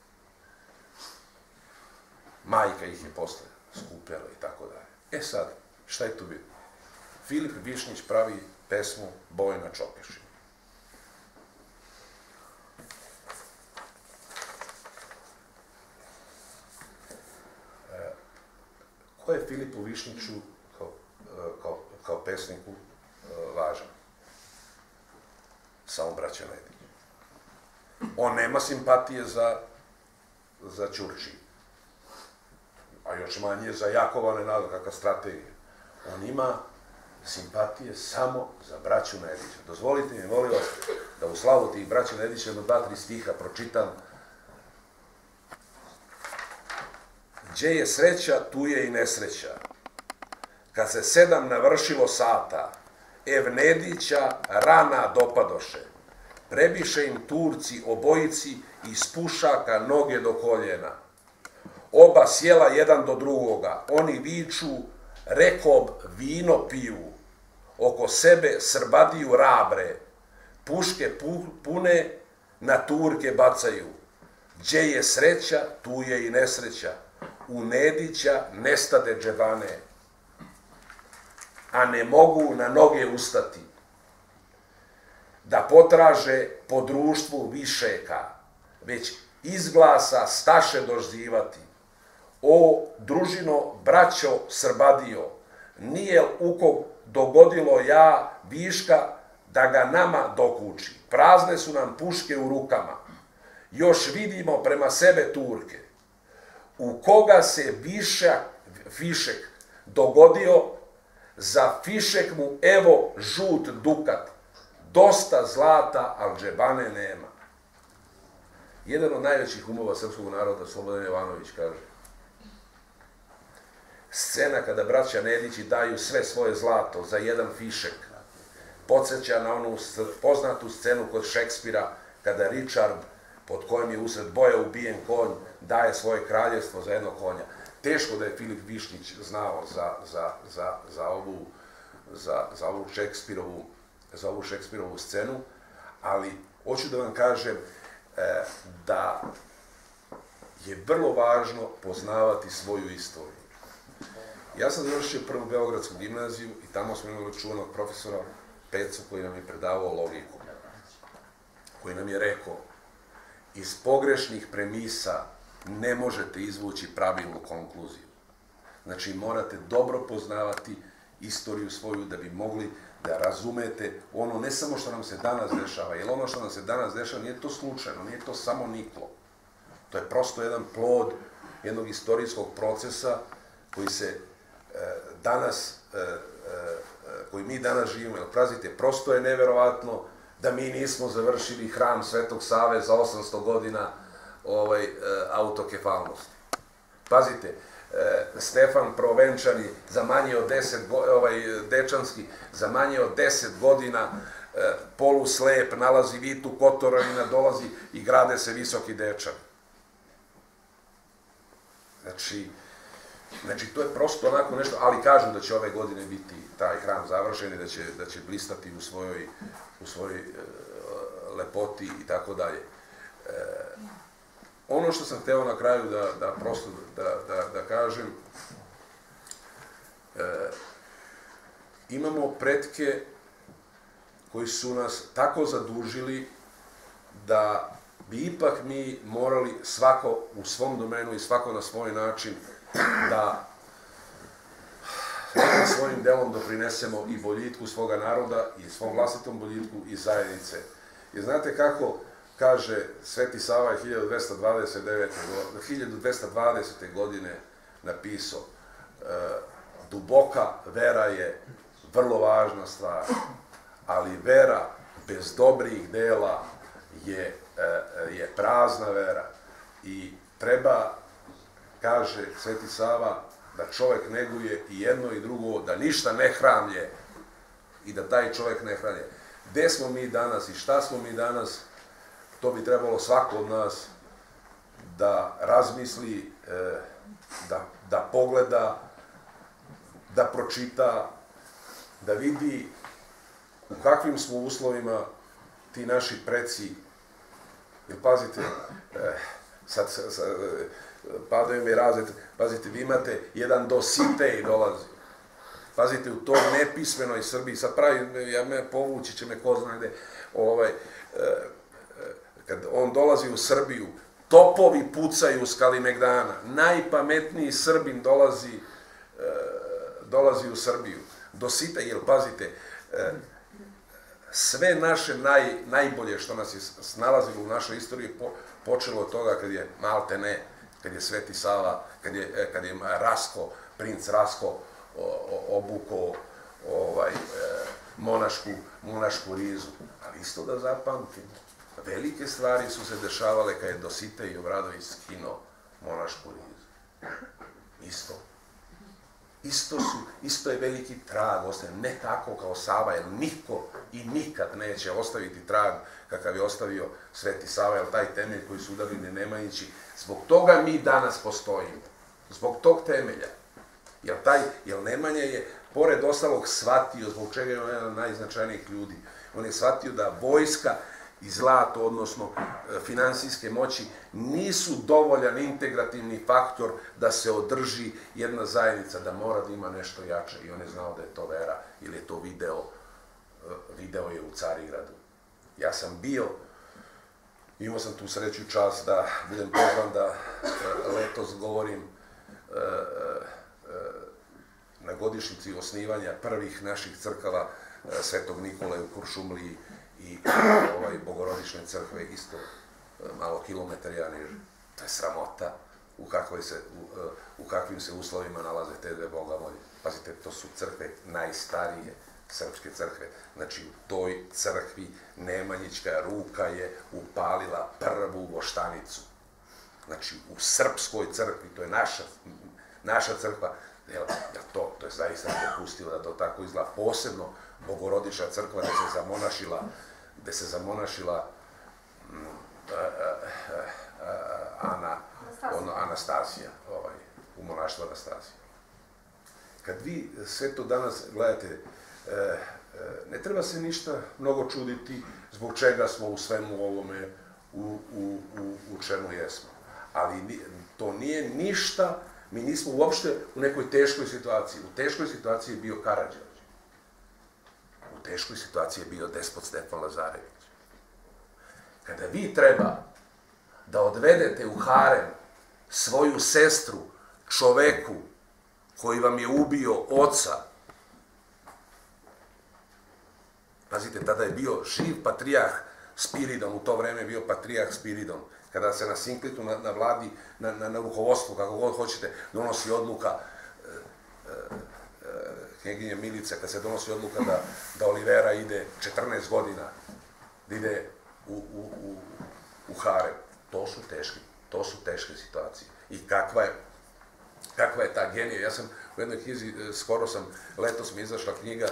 Majka ih je posle skupljala i tako dalje. E sad, šta je tu bilo? Filip Višnjić pravi pesmu Bojna Čokešina. Ko je Filipu Višnjiću kao, kao, kao pesniku važan? Samo braća Nedić. On nema simpatije za, za Ćurčiju, a još manje za Jakova Nenada, kakva strategija. On ima simpatije samo za braću Nedića. Dozvolite mi, molim vas, da u slavu tih braća Nedića jedno dva, tri stiha pročitam. Gdje je sreća, tu je i nesreća. Kad se sedam navršilo sata, ev Nedića rana dopadoše. Prebiše im Turci obojici iz pušaka noge do koljena. Oba sjela jedan do drugoga, oni viču, rekob vino piju. Oko sebe Srbadiju rabre, puške pune na Turke bacaju. Gdje je sreća, tu je i nesreća. U Nedića nestade džebane, a ne mogu na noge ustati, da potraže po društvu višeka, već izglasa staše doživati. O, družino, braćo Srbadio, nije ukog dogodilo ja viška da ga nama dokuči. Prazne su nam puške u rukama, još vidimo prema sebe Turke. U koga se višak, fišek dogodio, za fišek mu evo žut dukat, dosta zlata, al džebane nema. Jedan od najvećih umova srpskog naroda, Slobodan Jovanović, kaže, scena kada braća Nedići daju sve svoje zlato za jedan fišek, podsjeća na onu poznatu scenu kod Šekspira, kada Richard, pod kojim je usred boja ubijen konj, daje svoje kraljevstvo za jedno konja. Teško da je Filip Višnjić znao za, za, za, za, ovu, za, za, ovu Šekspirovu, za ovu Šekspirovu scenu, ali hoću da vam kažem e, da je vrlo važno poznavati svoju istoriju. Ja sam završio prvu Beogradsku gimnaziju i tamo smo imali čuvanog profesora Pecu koji nam je predavao logiku, koji nam je rekao, iz pogrešnih premisa ne možete izvući pravilnu konkluziju. Znači, morate dobro poznavati istoriju svoju da bi mogli da razumete ono ne samo što nam se danas dešava, jer ono što nam se danas dešava nije to slučajno, nije to samo niklo. To je prosto jedan plod jednog istorijskog procesa koji se danas, koji mi danas živimo. Jer, prazite, prosto je neverovatno da mi nismo završili hram Svetog Save za osamsto godina autokefalnosti. Pazite, Stefan Provenčani, za manje od deset, ovaj, Dečanski, za manje od deset godina, poluslep, nalazi Vitu Kotorovina, dolazi i grade se Visoki Dečan. Znači, znači, to je prosto onako nešto, ali kažu da će ove godine biti taj hram završen i da će, da će blistati u svojoj, u svojoj uh, lepoti i tako dalje. Ono što sam hteo na kraju da, da prosto da, da, da kažem, e, imamo pretke koji su nas tako zadužili da bi ipak mi morali svako u svom domenu i svako na svoj način da nekim svojim delom doprinesemo i boljitku svoga naroda i svom vlastitom boljitku i zajednice. Jer znate kako kaže Sveti Sava je hiljadu dvesta dvadesete godine napisao, duboka vera je vrlo važna stvar, ali vera bez dobrih dela je, je prazna vera i treba, kaže Sveti Sava, da čovek neguje i jedno i drugo, da ništa ne hramlje i da taj čovek ne hramlje. Gde smo mi danas i šta smo mi danas, to bi trebalo svako od nas da razmisli, da, da pogleda, da pročita, da vidi u kakvim smo uslovima ti naši preci. Jer pazite, sad, sad padaju mi razred, pazite, vi imate jedan Dositej dolazi. Pazite, u toj nepismenoj Srbiji, sad pravi, ja me povući će me ko zna gde, ovaj, kad on dolazi u Srbiju, topovi pucaju s Kalimegdana, najpametniji Srbin dolazi, dolazi u Srbiju. Dositej, jer pazite, sve naše naj, najbolje što nas je snalazilo u našoj istoriji počelo od toga kad je malte ne, kad je Sveti Sava, kad je, kad je Rasko, princ Rasko obukao ovaj, monašku, monašku rizu. Ali isto da zapamtim, velike stvari su se dešavale kad je Dositej Obradović skinuo monašku rizu. Isto. Isto su, isto je veliki trag, ostaje ne tako kao Sava, jer niko i nikad neće ostaviti trag kakav je ostavio Sveti Sava, jer taj temelj koji su udarili Nemanjići, zbog toga mi danas postojimo. Zbog tog temelja. Jer taj, jer Nemanja je, pored ostalog, shvatio, zbog čega je on jedan od najznačajnijih ljudi, on je shvatio da vojska i zlato, odnosno finansijske moći, nisu dovoljan integrativni faktor da se održi jedna zajednica, da mora da ima nešto jače. I on je znao da je to vera, ili je to video, video je u Carigradu. Ja sam bio, imao sam tu sreću čast da budem pozvan da letos govorim na godišnjici osnivanja prvih naših crkava Svetog Nikole u Kuršumliji i ovaj, Bogorodične crkve, isto malo kilometar ja niže. To je sramota u, se, u, u kakvim se uslovima nalaze te dve bogomolje. Pazite, to su crkve najstarije srpske crkve. Znači, u toj crkvi Nemanjićka ruka je upalila prvu voštanicu. Znači, u srpskoj crkvi, to je naša, naša crkva, jel, to, to je zaista dopustilo da to tako izgleda. Posebno Bogorodična crkva, gde se zamonašila, gde se zamonašila mm, a, a, a, Ana, ono, Anastasija, ovaj, u monaštvu Anastasija. Kad vi sve to danas gledate, e, e, ne treba se ništa mnogo čuditi zbog čega smo u svemu ovome u, u, u, u čemu jesmo. Ali to nije ništa, mi nismo uopšte u nekoj teškoj situaciji. U teškoj situaciji je bio Karadjordje. U teškoj situaciji je bio despot Stefan Lazarević. Kada vi treba da odvedete u harem svoju sestru čoveku koji vam je ubio oca, pazite, tada je bio živ patrijarh Spiridon, u to vreme je bio patrijarh Spiridon, kada se na Sinklitu, na, na vladi, na, na, na rukovodstvu, kako god hoćete, donosi odluka e, e, knjeginje Milice, kad se donosi odluka da, da Olivera ide četrnaest godina, da ide u, u, u, u harem. To su teške, to su teške situacije. I kakva je, kakva je ta genija. Ja sam u jednoj knjizi, skoro sam, letos mi izašla knjiga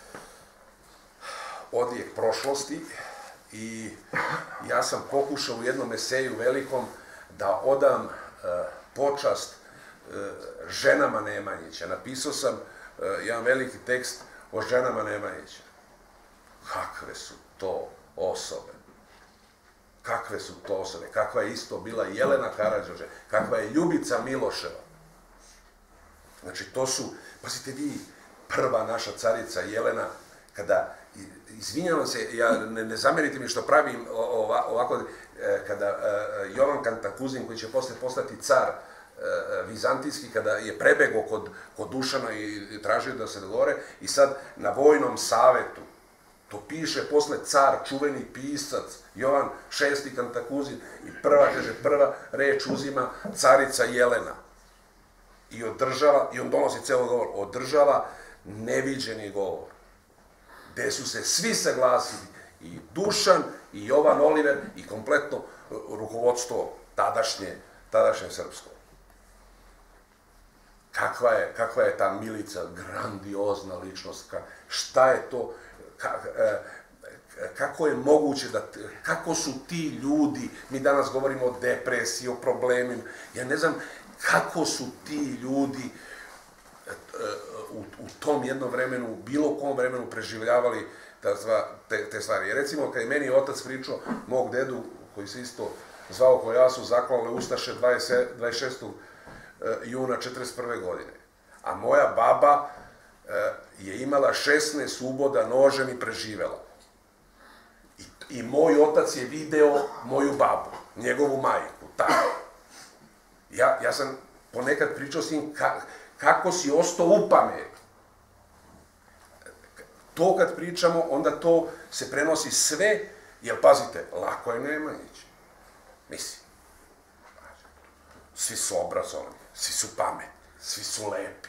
Odjek prošlosti i ja sam pokušao u jednom eseju velikom da odam počast ženama Nemanjića. Napisao sam jedan veliki tekst o ženama Nemanjića. Kakve su to osobe? Kakve su to osobe? Kakva je isto bila Jelena Karadjordje? Kakva je Ljubica Miloševa? Znači, to su, pazite vi, prva naša carica Jelena, kada, izvinjavam se, ja, ne, ne zamerite mi što pravim ovako, kada Jovan Kantakuzin, koji će posle postati car vizantijski, kada je prebegao kod, kod Dušana i tražio da se dogovore, i sad na vojnom savetu, to piše posle car, čuveni pisac, Jovan šesti Kantakuzin, i prva, kaže, prva reč uzima carica Jelena. I održava, i on donosi celo govor, održava neviđeni govor, gde su se svi saglasili, i Dušan, i Jovan Oliver, i kompletno rukovodstvo tadašnje, tadašnje srpsko. Kakva je, kakva je ta Milica, grandiozna ličnost, ka, šta je to, ka, e, kako je moguće da, kako su ti ljudi, mi danas govorimo o depresiji, o problemima, ja ne znam kako su ti ljudi u, u tom jednom vremenu, u bilo kom vremenu preživljavali te, te stvari. Jer recimo, kad je meni otac pričao mog dedu, koji se isto zvao ko ja, su zaklale Ustaše dvadeset šestog juna četrdeset prve godine. A moja baba je imala šesnaest uboda nožem i preživela. I, i moj otac je video moju babu, njegovu majku, tako. Ja, ja sam ponekad pričao s njim ka, kako si ostao u pamet. To kad pričamo, onda to se prenosi sve, jer pazite, lako je Nemanjić. Mislim, svi su obrazovani, svi su pametni, svi su lepi.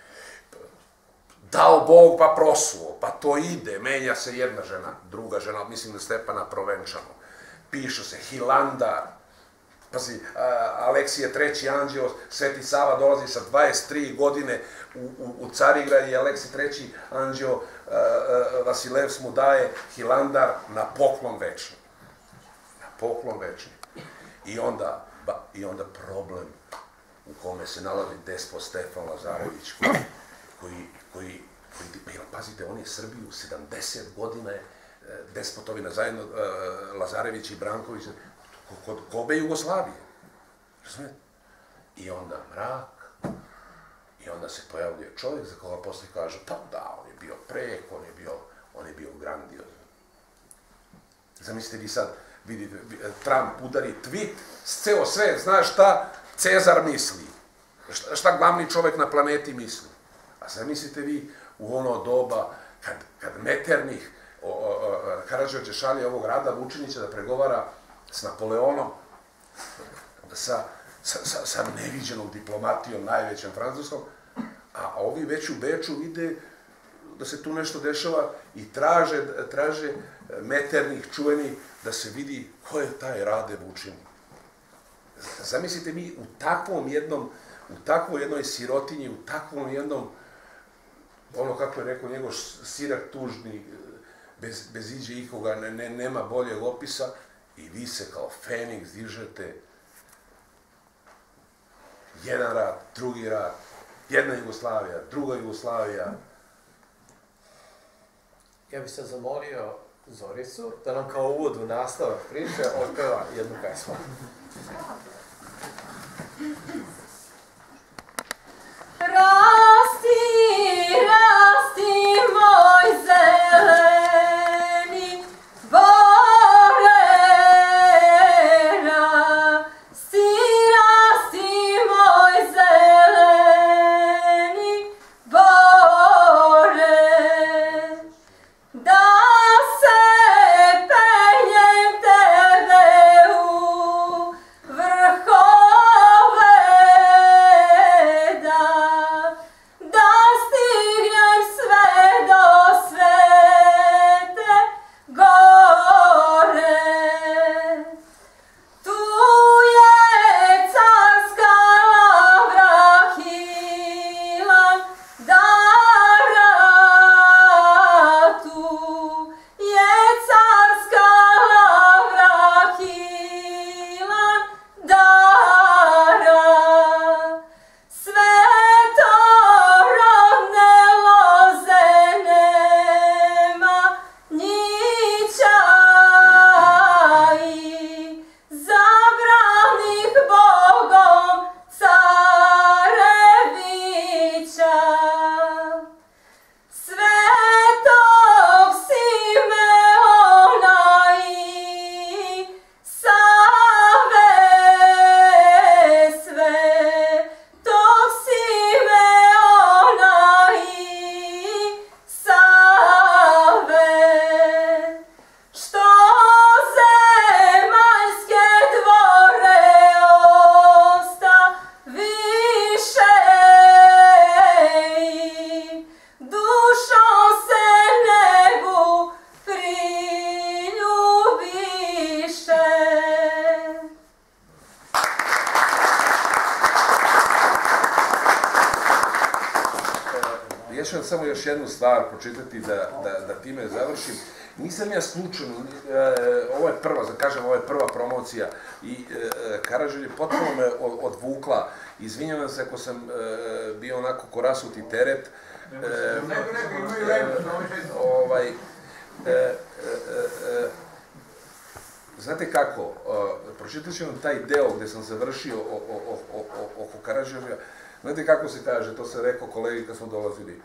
Dao Bog pa prosuo, pa to ide, menja se jedna žena, druga žena, mislim da Stepana Provenčano. Pišu se Hilandar, pazi, Aleksije treći anđeo, Sveti Sava dolazi sa dvadeset tri godine u, u, u Carigrad i Aleksije treći anđeo Vasilevs mu daje Hilandar na poklon večni. Na poklon večni. I onda, ba, i onda problem u kome se nalazi despot Stefan Lazarević, koji, koji, koji, koji, pazite, on je Srbiju sedamdeset godina je despotovina zajedno, Lazarević i Branković, kod Kobe Jugoslavije. Razumijete? I onda mrak, i onda se pojavljuje čovjek za koga posle kaže, pa da, on je bio prek, on je bio, on je bio grandiozan. Zamislite vi sad, vidite, Trump udari tweet, ceo svet, znaš šta Cezar misli, šta, šta glavni čovjek na planeti misli. A zamislite vi u ono doba, kad, kad Metternich, Karadjordje šalje ovog Rada Vučinića da pregovara s Napoleonom, sa, sa, sa, sa neviđenom diplomatijom, najvećem francuskom, a ovi već u Beču vide da se tu nešto dešava i traže, traže Metternich čuveni da se vidi ko je taj Rade Vučinić. Zamislite mi u takvom jednom, u takvoj jednoj sirotinji, u takvom jednom, ono kako je rekao njegov sirak tužni, bez, bez iđe ikoga, ne, ne, nema boljeg opisa, i vi se kao Feniks dižete, jedan rat, drugi rat, jedna Jugoslavija, druga Jugoslavija. Ja bih sad zamolio Zoricu da nam kao uvod u nastavak priče otpeva jednu pesmu. Rasti, rasti moj zeleni bore, rasti, rasti moj zeleni bore, da se penjem tebe u vrh ću vam samo još jednu stvar pročitati da time završim. Nisam ja slučajno, ovo je prva, da kažem, ovo je prva promocija i Karadjordje potpuno me odvukla. Izvinjavam se ako sam bio onako ko rasuti teret. Znate kako, pročitat ću vam taj deo gde sam završio oko Karadjordja. Znate kako se kaže, to sam rekao kolegi kad smo dolazili.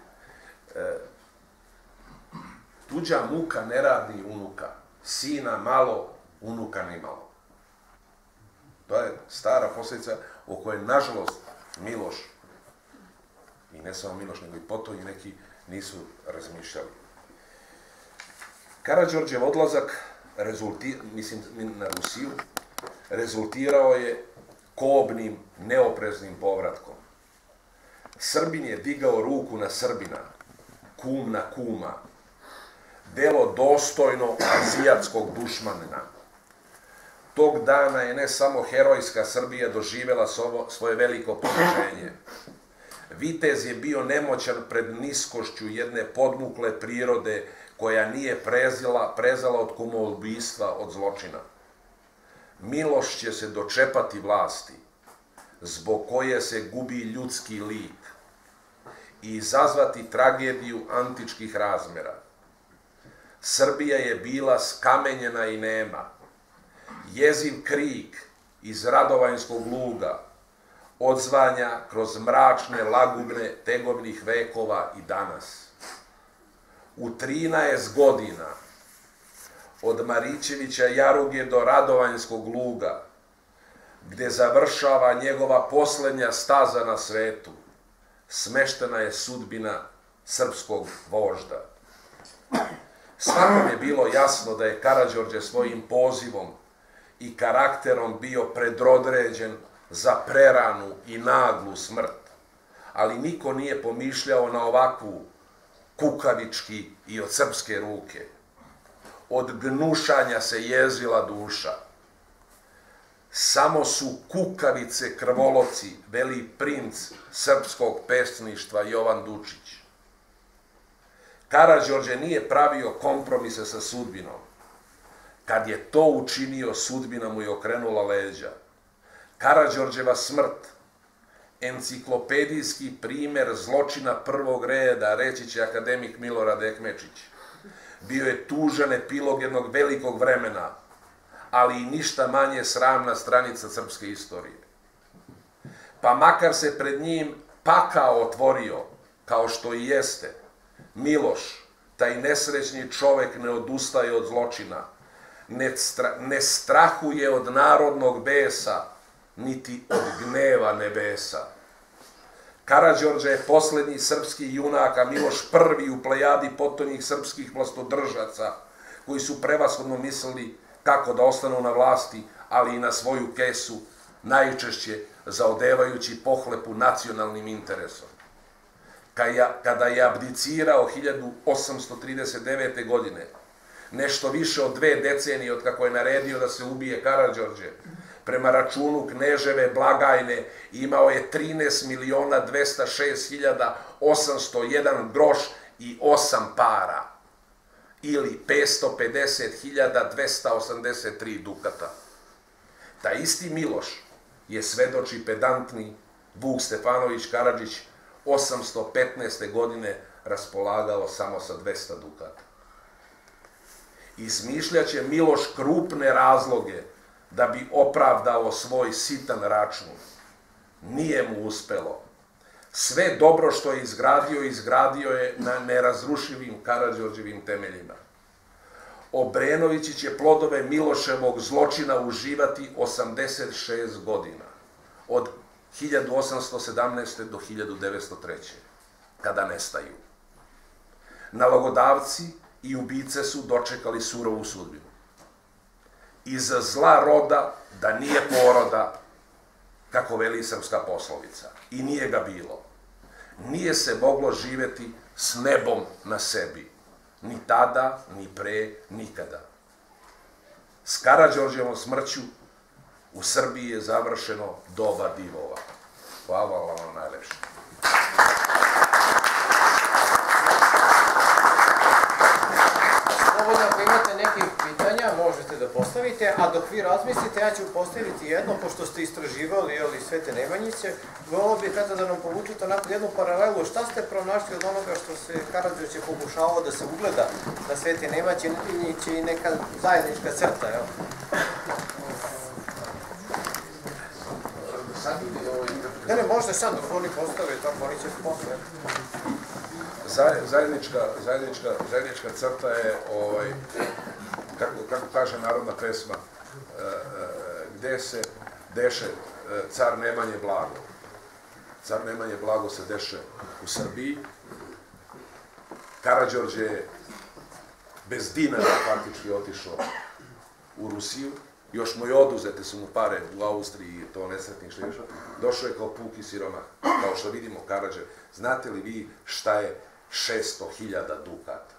Tuđa muka ne radi unuka, sina malo, unuka ni malo. To je stara posljedica o kojoj, nažalost, Miloš, i ne samo Miloš, nego i potonji neki, nisu razmišljali. Karadjordjev odlazak, mislim na Rusiju, rezultirao je kobnim, neopreznim povratkom. Srbin je digao ruku na Srbina, kum na kuma, delo dostojno azijatskog dušmanina. Tog dana je ne samo herojska Srbija doživjela svoje veliko poniženje. Vitez je bio nemoćan pred niskošću jedne podmukle prirode koja nije prezala od kumoubistva, od zločina. Miloš će se dočepati vlasti, zbog koje se gubi ljudski lik i izazvati tragediju antičkih razmera. Srbija je bila skamenjena i nema. Jeziv krik iz Radovanjskog luga odzvanja kroz mračne lagubne tegovnih vekova i danas. U trinaest godina od Marićevića Jaruge do Radovanjskog luga, gde završava njegova poslednja staza na svetu, smeštena je sudbina srpskog vožda. Svakom je bilo jasno da je Karadjordje svojim pozivom i karakterom bio predodređen za preranu i naglu smrt, ali niko nije pomišljao na ovakvu kukavički i od srpske ruke. Od gnušanja se jezila duša. Samo su kukavice krvoloci, veli princ srpskog pesništva Jovan Dučić. Karadjordje nije pravio kompromise sa sudbinom. Kad je to učinio, sudbina mu je okrenula leđa. Karadjordjeva smrt, enciklopedijski primer zločina prvog reda, reći će akademik Milorad Ekmečić, bio je tužan epilog jednog velikog vremena, ali i ništa manje sramna stranica srpske istorije. Pa makar se pred njim pakao otvorio, kao što i jeste, Miloš, taj nesrećni čovek, ne odustaje od zločina, ne strahuje od narodnog besa, niti od gneva nebesa. Karadjordje je poslednji srpski junak, a Miloš prvi u plejadi potonjih srpskih vlastodržaca, koji su prevashodno mislili kako da ostanu na vlasti, ali i na svoju kesu, najčešće zaodevajući pohlepu nacionalnim interesom. Kada je abdicirao hiljadu osamsto trideset devete. godine, nešto više od dve decenije od kako je naredio da se ubije Karadjordje, prema računu kneževe blagajne imao je trinaest miliona dvesta šest hiljada osamsto jedan groš i osam para, ili petsto pedeset hiljada dvesta osamdeset tri dukata. Taj isti Miloš je, svedoči pedantni Vuk Stefanović Karadžić, osamsto petnaeste. godine raspolagao samo sa dvesta dukata. Izmišljaće Miloš krupne razloge da bi opravdao svoj sitan račun. Nije mu uspelo. Sve dobro što je izgradio, izgradio je na nerazrušivim Karadjordjevim temeljima. Obrenovići će plodove Miloševog zločina uživati osamdeset šest godina, od hiljadu osamsto sedamnaeste. do hiljadu devetsto treće. kada nestaju. Nalogodavci i ubice su dočekali surovu sudbinu. Iz zla roda da nije poroda, kako veli srpska poslovica. I nije ga bilo. Nije se moglo živeti s nebom na sebi. Ni tada, ni pre, nikada. S Karadjordjevom smrću u Srbiji je završeno doba divova. Hvala vam najlepše. postavite, a dok vi razmislite, ja ću postaviti jedno, pošto ste istraživali, jel, Svete Nemanjice, volio bih kada da nam povučete onako jednu paralelu, šta ste pronašli od onoga što se Karadjordje pokušavao da se ugleda na Svete Nemanjice i neka zajednička crta, jel? Ne, ne, možda sad dok oni postave, tako oni će postave. Zajednička, zajednička, zajednička crta je, ovaj, kako, kako kaže narodna pesma, gde se deše car Nemanje blago. Car Nemanje blago se deše u Srbiji. Karadjordje je bez dinara faktički otišao u Rusiju. Još mu je oduzete su mu pare u Austriji i to nesretnih što je išao. Došao je kao puki siromah, kao što vidimo Karadjordje. Znate li vi šta je šesto hiljada dukata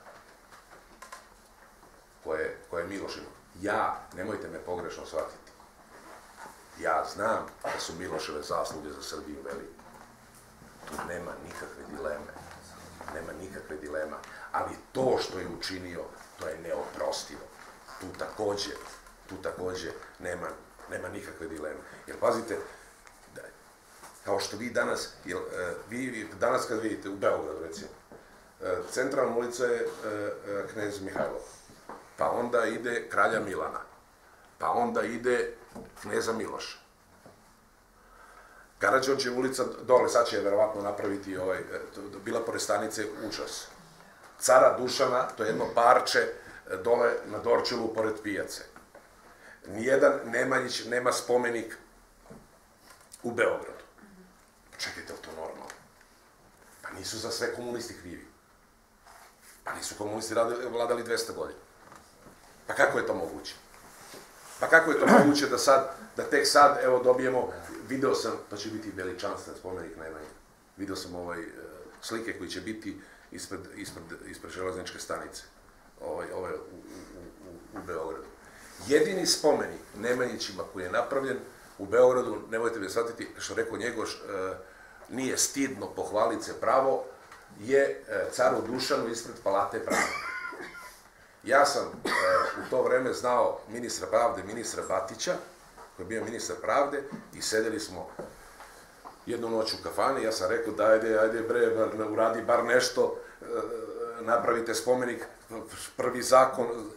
koje, koje je Miloš imao? Ja, nemojte me pogrešno shvatiti, ja znam da su Miloševe zasluge za Srbiju velike. Tu nema nikakve dileme, nema nikakve dilema, ali to što je učinio, to je neoprostivo. Tu takođe, tu takođe nema, nema nikakve dileme. Jer pazite, kao što vi danas, jel, vi danas kad vidite u Beogradu recimo, centralna ulica je Knez Mihajlov, pa onda ide Kralja Milana, pa onda ide Kneza Miloša. Karadjordje ulica dole, sad će je verovatno napraviti, ovaj, bila pored stanice Učas. Cara Dušana, to je jedno parče dole na Dorčelu pored pijace. Nijedan Nemanjić nema spomenik u Beogradu. Čekajte, li to normalno? Pa nisu za sve komunisti krivi. Pa nisu komunisti vladali dvesta godina. Pa kako je to moguće? Pa kako je to moguće da sad, da tek sad, evo, dobijemo, video sam, to će biti veličanstven spomenik Nemanje. Video sam ovaj slike koji će biti ispred, ispred, ispred železničke stanice, ovaj, ovaj, u, u, u, u Beogradu. Jedini spomenik Nemanjićima koji je napravljen u Beogradu, nemojte me shvatiti, što rekao Njegoš, nije stidno pohvaliti se pravo, je caru Dušanu ispred Palate pravde. Ja sam u to vreme znao ministra pravde, ministra Batića, koji je bio ministar pravde, i sedeli smo jednu noć u kafani, ja sam rekao da ajde, ajde bre, uradi bar nešto, napravite spomenik, prvi zakon.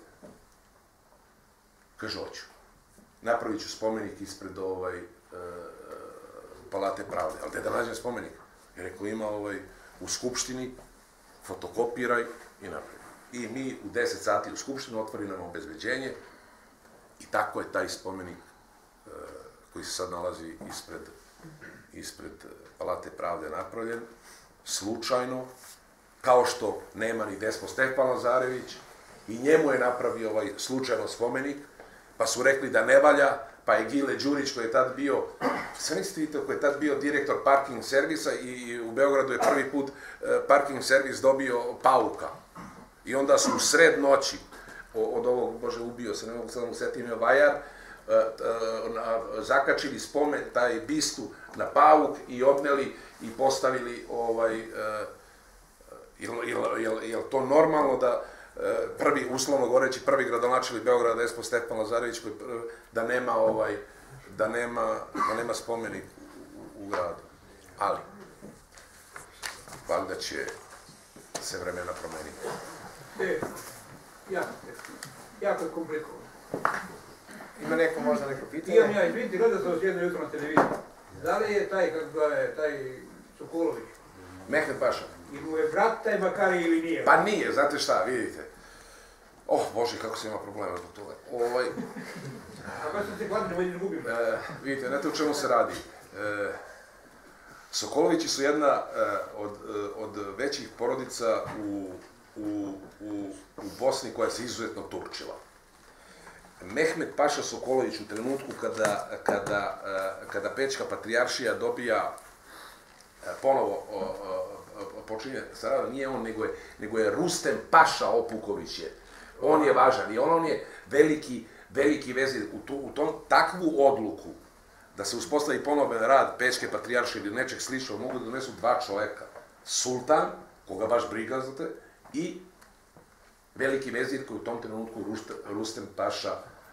Kaže, hoću. Napravit ću spomenik ispred ovaj, Palate pravde. Ali gde da nađem spomenik? Je rekao, ima ovaj, u Skupštini, fotokopiraj i napravi. I mi u deset sati u Skupštinu otvori nam obezbeđenje i tako je taj spomenik koji se sad nalazi ispred, ispred Palate pravde napravljen, slučajno, kao što nema ni Despo Stefan Lazarević, i njemu je napravio ovaj slučajno spomenik, pa su rekli da ne valja, pa je Gile Đurić, koji je tad bio, sve niste vidite, koji je tad bio direktor parking servisa, i u Beogradu je prvi put parking servis dobio pauka. I onda su u sred noći, od ovog, bože, ubio se, ne mogu sad da mu setim ime, Vajar, zakačili spomen, taj bistu na pauk i odneli i postavili, ovaj, je li to normalno da prvi, uslovno goreći, prvi gradonačelnik Beograda, Despo Stefan Lazarević, da nema, ovaj, da nema, da nema spomenik u gradu. Ali, valjda će se vremena promeniti. E, jako teško. Jako je komplikovano. Ima neko možda neko pitanje? Imam ja, izvidite, gledao sam vas jedno jutro na televiziji. Da li je taj, kako ga je, taj Sokolović? Mehmed Paša. I mu je brat taj Makari ili nije? Pa nije, znate šta, vidite. Oh, Bože, kako se ima problema zbog toga. Ovaj... A kada sam se hladno, nemoj ne gubim. E, vidite, znate u čemu se radi. E, Sokolovići su jedna e, od, od većih porodica u, u, u, u Bosni koja se izuzetno turčila. Mehmed Paša Sokolović u trenutku kada, kada, kada Pećka patrijaršija dobija ponovo počinje sa radom, nije on, nego je, nego je Rustem Paša Opuković je. On je važan i on, on je veliki, veliki vezir u, tu, u tom takvu odluku da se uspostavi ponoven rad Pećke patrijaršije ili nečeg sličnog, mogu da donesu dva čoveka. Sultan, koga baš briga za te, i veliki vezir koji u tom trenutku Rustem Paša,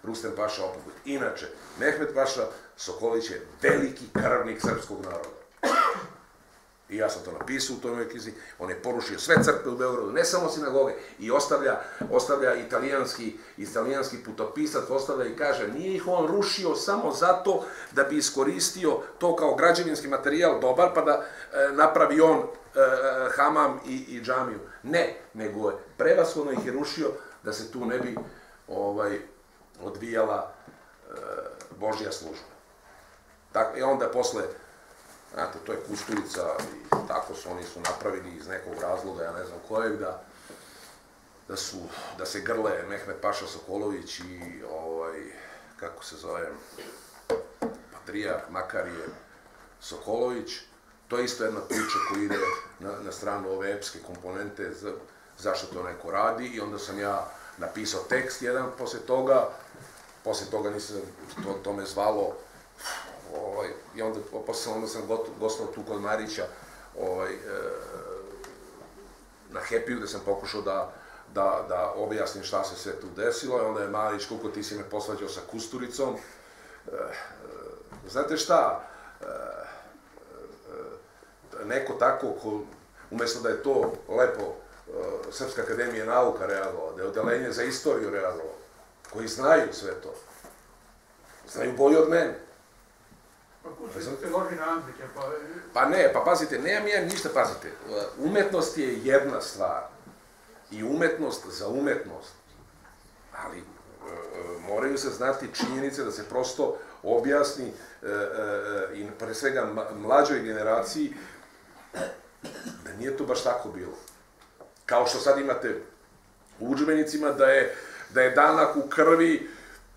Rustem paša Opukut. Inače, Mehmet paša Sokolić je veliki krvnik srpskog naroda. I ja sam to napisao u toj mojoj knjizi. On je porušio sve crkve u Beogradu, ne samo sinagoge, i ostavlja, ostavlja italijanski, italijanski putopisac, ostavlja i kaže, nije ih on rušio samo zato da bi iskoristio to kao građevinski materijal dobar, pa da e, napravi on e, hamam i, i džamiju. Ne, nego je prevashodno ih je rušio da se tu ne bi ovaj, odvijala e, Božja služba. Tako, i onda posle, znate, to je Kusturica i tako su, oni su napravili iz nekog razloga, ja ne znam kojeg, da, da su, da se grle Mehmet paša Sokolović i, ovaj, kako se zove, patrijarh Makarije Sokolović. To je isto jedna priča koja ide na, na stranu ove epske komponente, za, zašto to neko radi, i onda sam ja napisao tekst jedan posle toga, posle toga nisam, to, to me zvalo, ovaj, i onda, posle onda sam gostao tu kod Marića, ovaj, e, na Happy-u, gde sam pokušao da, da, da objasnim šta se sve tu desilo, i onda je Marić, koliko ti si me posvađao sa Kusturicom. E, e, znate šta, e, e, neko tako, ko, umjesto da je to lepo e, Srpska akademija nauka reagovao, da je odelenje za istoriju reagovao, koji znaju sve to, znaju bolje od mene. Pa kuće se loži na Andrića, pa... Pa ne, pa pazite, nemam ja ništa, pazite, umetnost je jedna stvar i umetnost za umetnost, ali e, moraju se znati činjenice da se prosto objasni e, e, i pre svega mlađoj generaciji da nije to baš tako bilo. Kao što sad imate u udžbenicima da je, da je danak u krvi,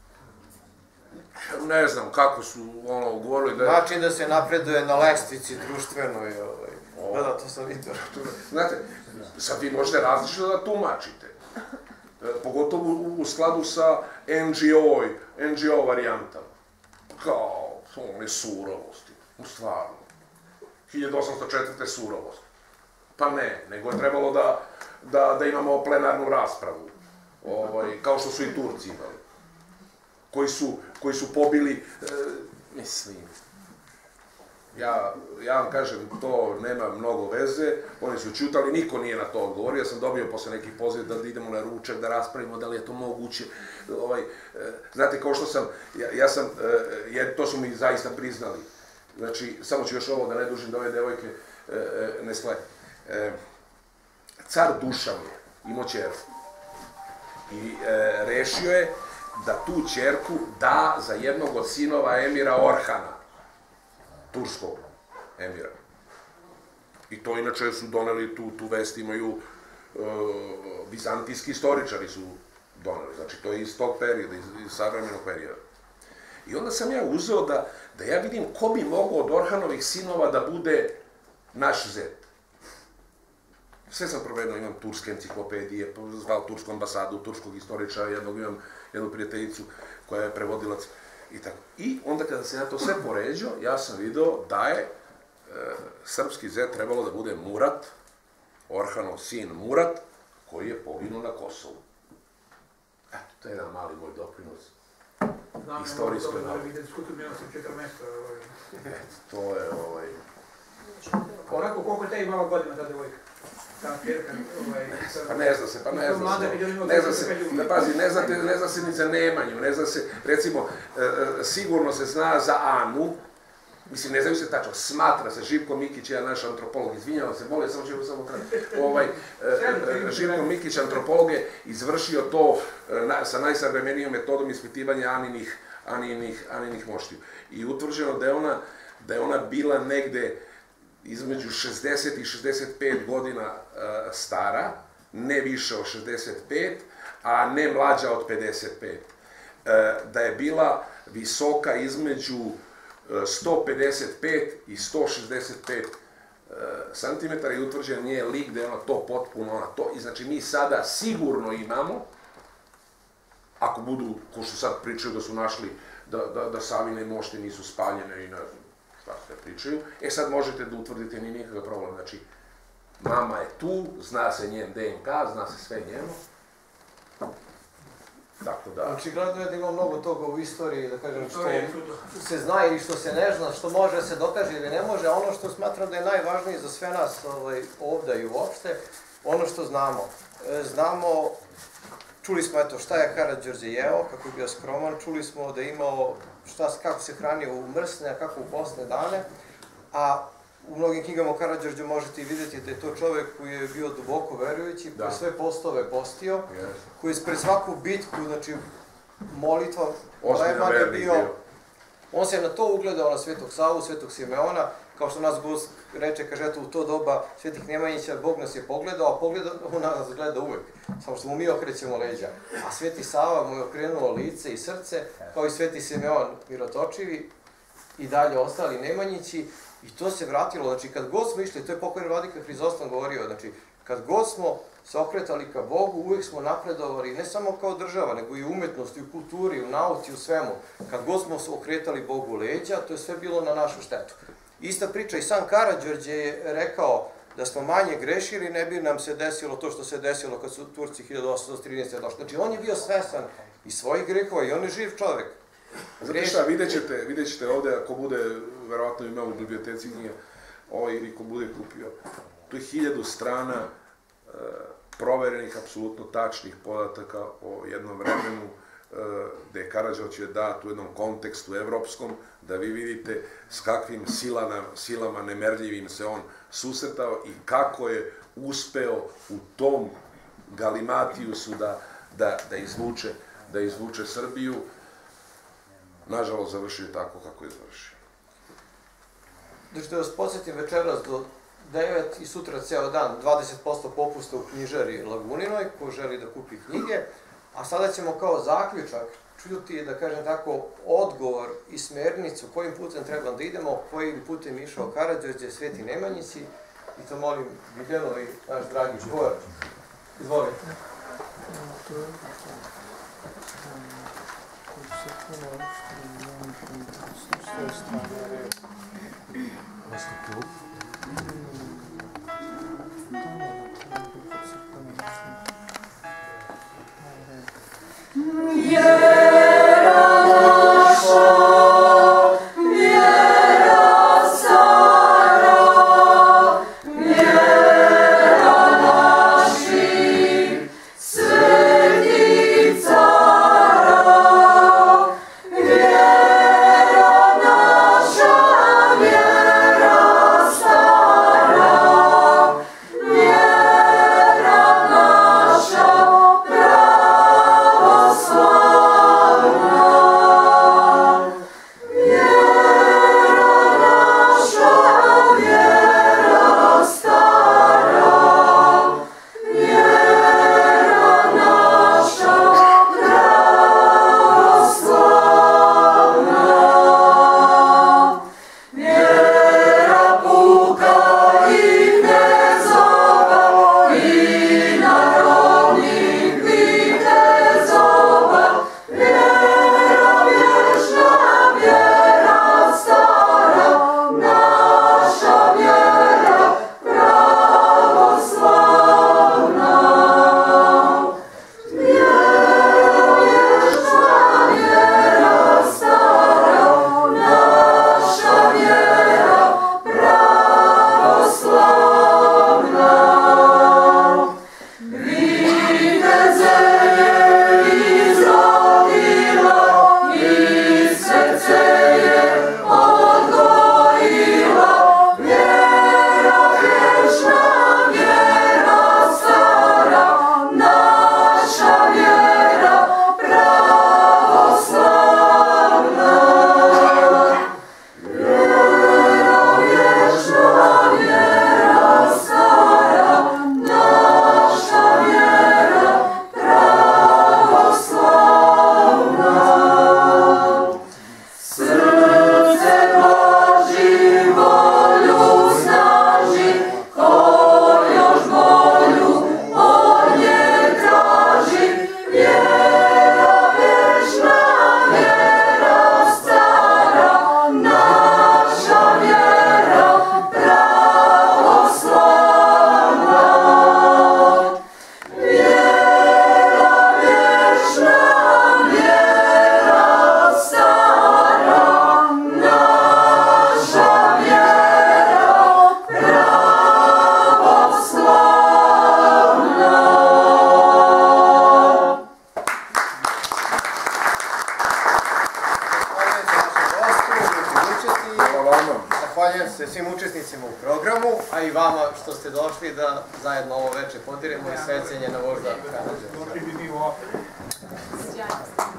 ne znam kako su ono govorili da je... Znači da se napreduje na lestvici društvenoj, ovaj. Da, da, to sam vidio. Znate, sad vi možete različito da tumačite. Pogotovo u, u skladu sa en ge o, en ge o varijantama. Kao, one surovosti, stvarno. hiljadu osamsto četvrte surovosti. Pa ne, nego je trebalo da, da, da imamo plenarnu raspravu. Ovaj, kao što su i Turci imali. Koji su, koji su pobili, e, mislim, ja, ja vam kažem, to nema mnogo veze, oni su čutali, niko nije na to odgovorio, ja sam dobio posle nekih poziva da idemo na ručak, da raspravimo da li je to moguće, ovaj, e, znate, kao što sam, ja, ja sam, e, jer to su mi zaista priznali, znači, samo ću još ovo da ne dužim da ove devojke e, e, ne skle. E, car Dušan je imao ćerku i e, rešio je da tu ćerku da za jednog od sinova emira Orhana, turskog emira. I to inače su doneli tu, tu vest, imaju e, bizantijski istoričari su doneli, znači to je iz tog perioda, iz, iz savremenog perioda. I onda sam ja uzeo da, da ja vidim ko bi mogao od Orhanovih sinova da bude naš zet. Sve sam provedao, imam turske enciklopedije, zvao tursku ambasadu, turskog istoričara, jednog imam jednu prijateljicu koja je prevodilac i tako. I onda kada se ja to sve poređao, ja sam video da je e, srpski zet trebalo da bude Murat, Orhanov sin Murat, koji je poginuo na Kosovu. Eto, to je jedan mali moj doprinos istorijskoj nauci. Eto, to je ovaj... Onako, koliko te imala godina ta devojka? Pa ne zna se, pa ne zna se, ne zna se, ne pazi, ne zna, ne zna se ni za Nemanju, ne zna se, recimo, e, sigurno se zna za Anu, mislim, ne znaju se tačno, smatra se, Živko Mikić, jedan naš antropolog, izvinjavam se, molim, samo ćemo samo kratko, ovaj, e, Živko Mikić, antropolog je izvršio to e, na, sa najsavremenijom metodom ispitivanja Aninih, Aninih, Aninih moštiju. I utvrđeno da je ona, da je ona bila negde između šezdeset i šezdeset pet godina uh, stara, ne više od šezdeset pet, a ne mlađa od pedeset pet. Uh, da je bila visoka između uh, sto pedeset pet i sto šezdeset pet uh, santimetara i utvrđen nije lik da je ona to potpuno, ona to. I znači mi sada sigurno imamo, ako budu, ko što sad pričaju da su našli da, da, da Savine mošte nisu spaljene i ne znam, šta sve pričaju, e sad možete da utvrdite ni nikakav problem, znači mama je tu, zna se njen de en ka, zna se sve njeno, Tako da... Očigledno je da ima mnogo toga u istoriji, da kažem, što se zna ili što se ne zna, što može se dokaže ili ne može, a ono što smatram da je najvažnije za sve nas ovdje i uopšte, ono što znamo. Znamo, čuli smo eto šta je Karadjordje jeo, kako je bio skroman, čuli smo da je imao šta, kako se hranio u mrsne, a kako u posne dane, a u mnogim knjigama o Karadjordju možete i vidjeti da je to čovjek koji je bio duboko verujući, koji je sve postove postio, koji je pred svaku bitku, znači molitva, Leman je bio, on se na to ugledao na Svetog Savu, Svetog Simeona, kao što nas Gost reče, kaže, eto u to doba Svetih Nemanjića, Bog nas je pogledao, a pogledao, on nas gleda uvek, samo što mu mi okrećemo leđa. A Sveti Sava mu je okrenuo lice i srce, kao i Sveti Simeon mirotočivi i dalje ostali Nemanjići. I to se vratilo, znači kad god smo išli, to je pokojni vladika Hrizostom govorio, znači kad god smo se okretali ka Bogu, uvijek smo napredovali, ne samo kao država, nego i u umetnosti, u kulturi, u nauci, u svemu. Kad god smo se okretali Bogu leđa, to je sve bilo na našu štetu. Ista priča i sam Karadjordje je rekao da smo manje grešili, ne bi nam se desilo to što se desilo kad su Turci hiljadu osamsto trinaeste. došli. Znači on je bio svestan i svojih grehova i on je živ čovek. Znate šta, vidjet ćete ovdje, ako bude, verovatno ima u biblioteci knjige, ili ko bude kupio, tu je hiljadu strana proverenih, apsolutno tačnih podataka o jednom vremenu gde je Karadjordje dat u jednom kontekstu evropskom, da vi vidite s kakvim silama nemerljivim se on susretao i kako je uspeo u tom galimatijusu da izvuče Srbiju. Nažalost, završio je tako kako je završio. Znači, da vas podsjetim večeras do devet i sutra ceo dan, dvadeset posto popusta u knjižari Laguninoj, ko želi da kupi knjige, a sada ćemo kao zaključak čuti, da kažem tako, odgovor i smernicu kojim putem trebam da idemo, kojim putem išao Karadjordje, Sveti Nemanjići, i to molim Biljanu i naš dragi Bor. Izvolite. Pravoslava a i vama što ste došli da zajedno ovo veče podiremo i svecenje na vožda Karadjordje. Došli bi mi ovako. Sjajno.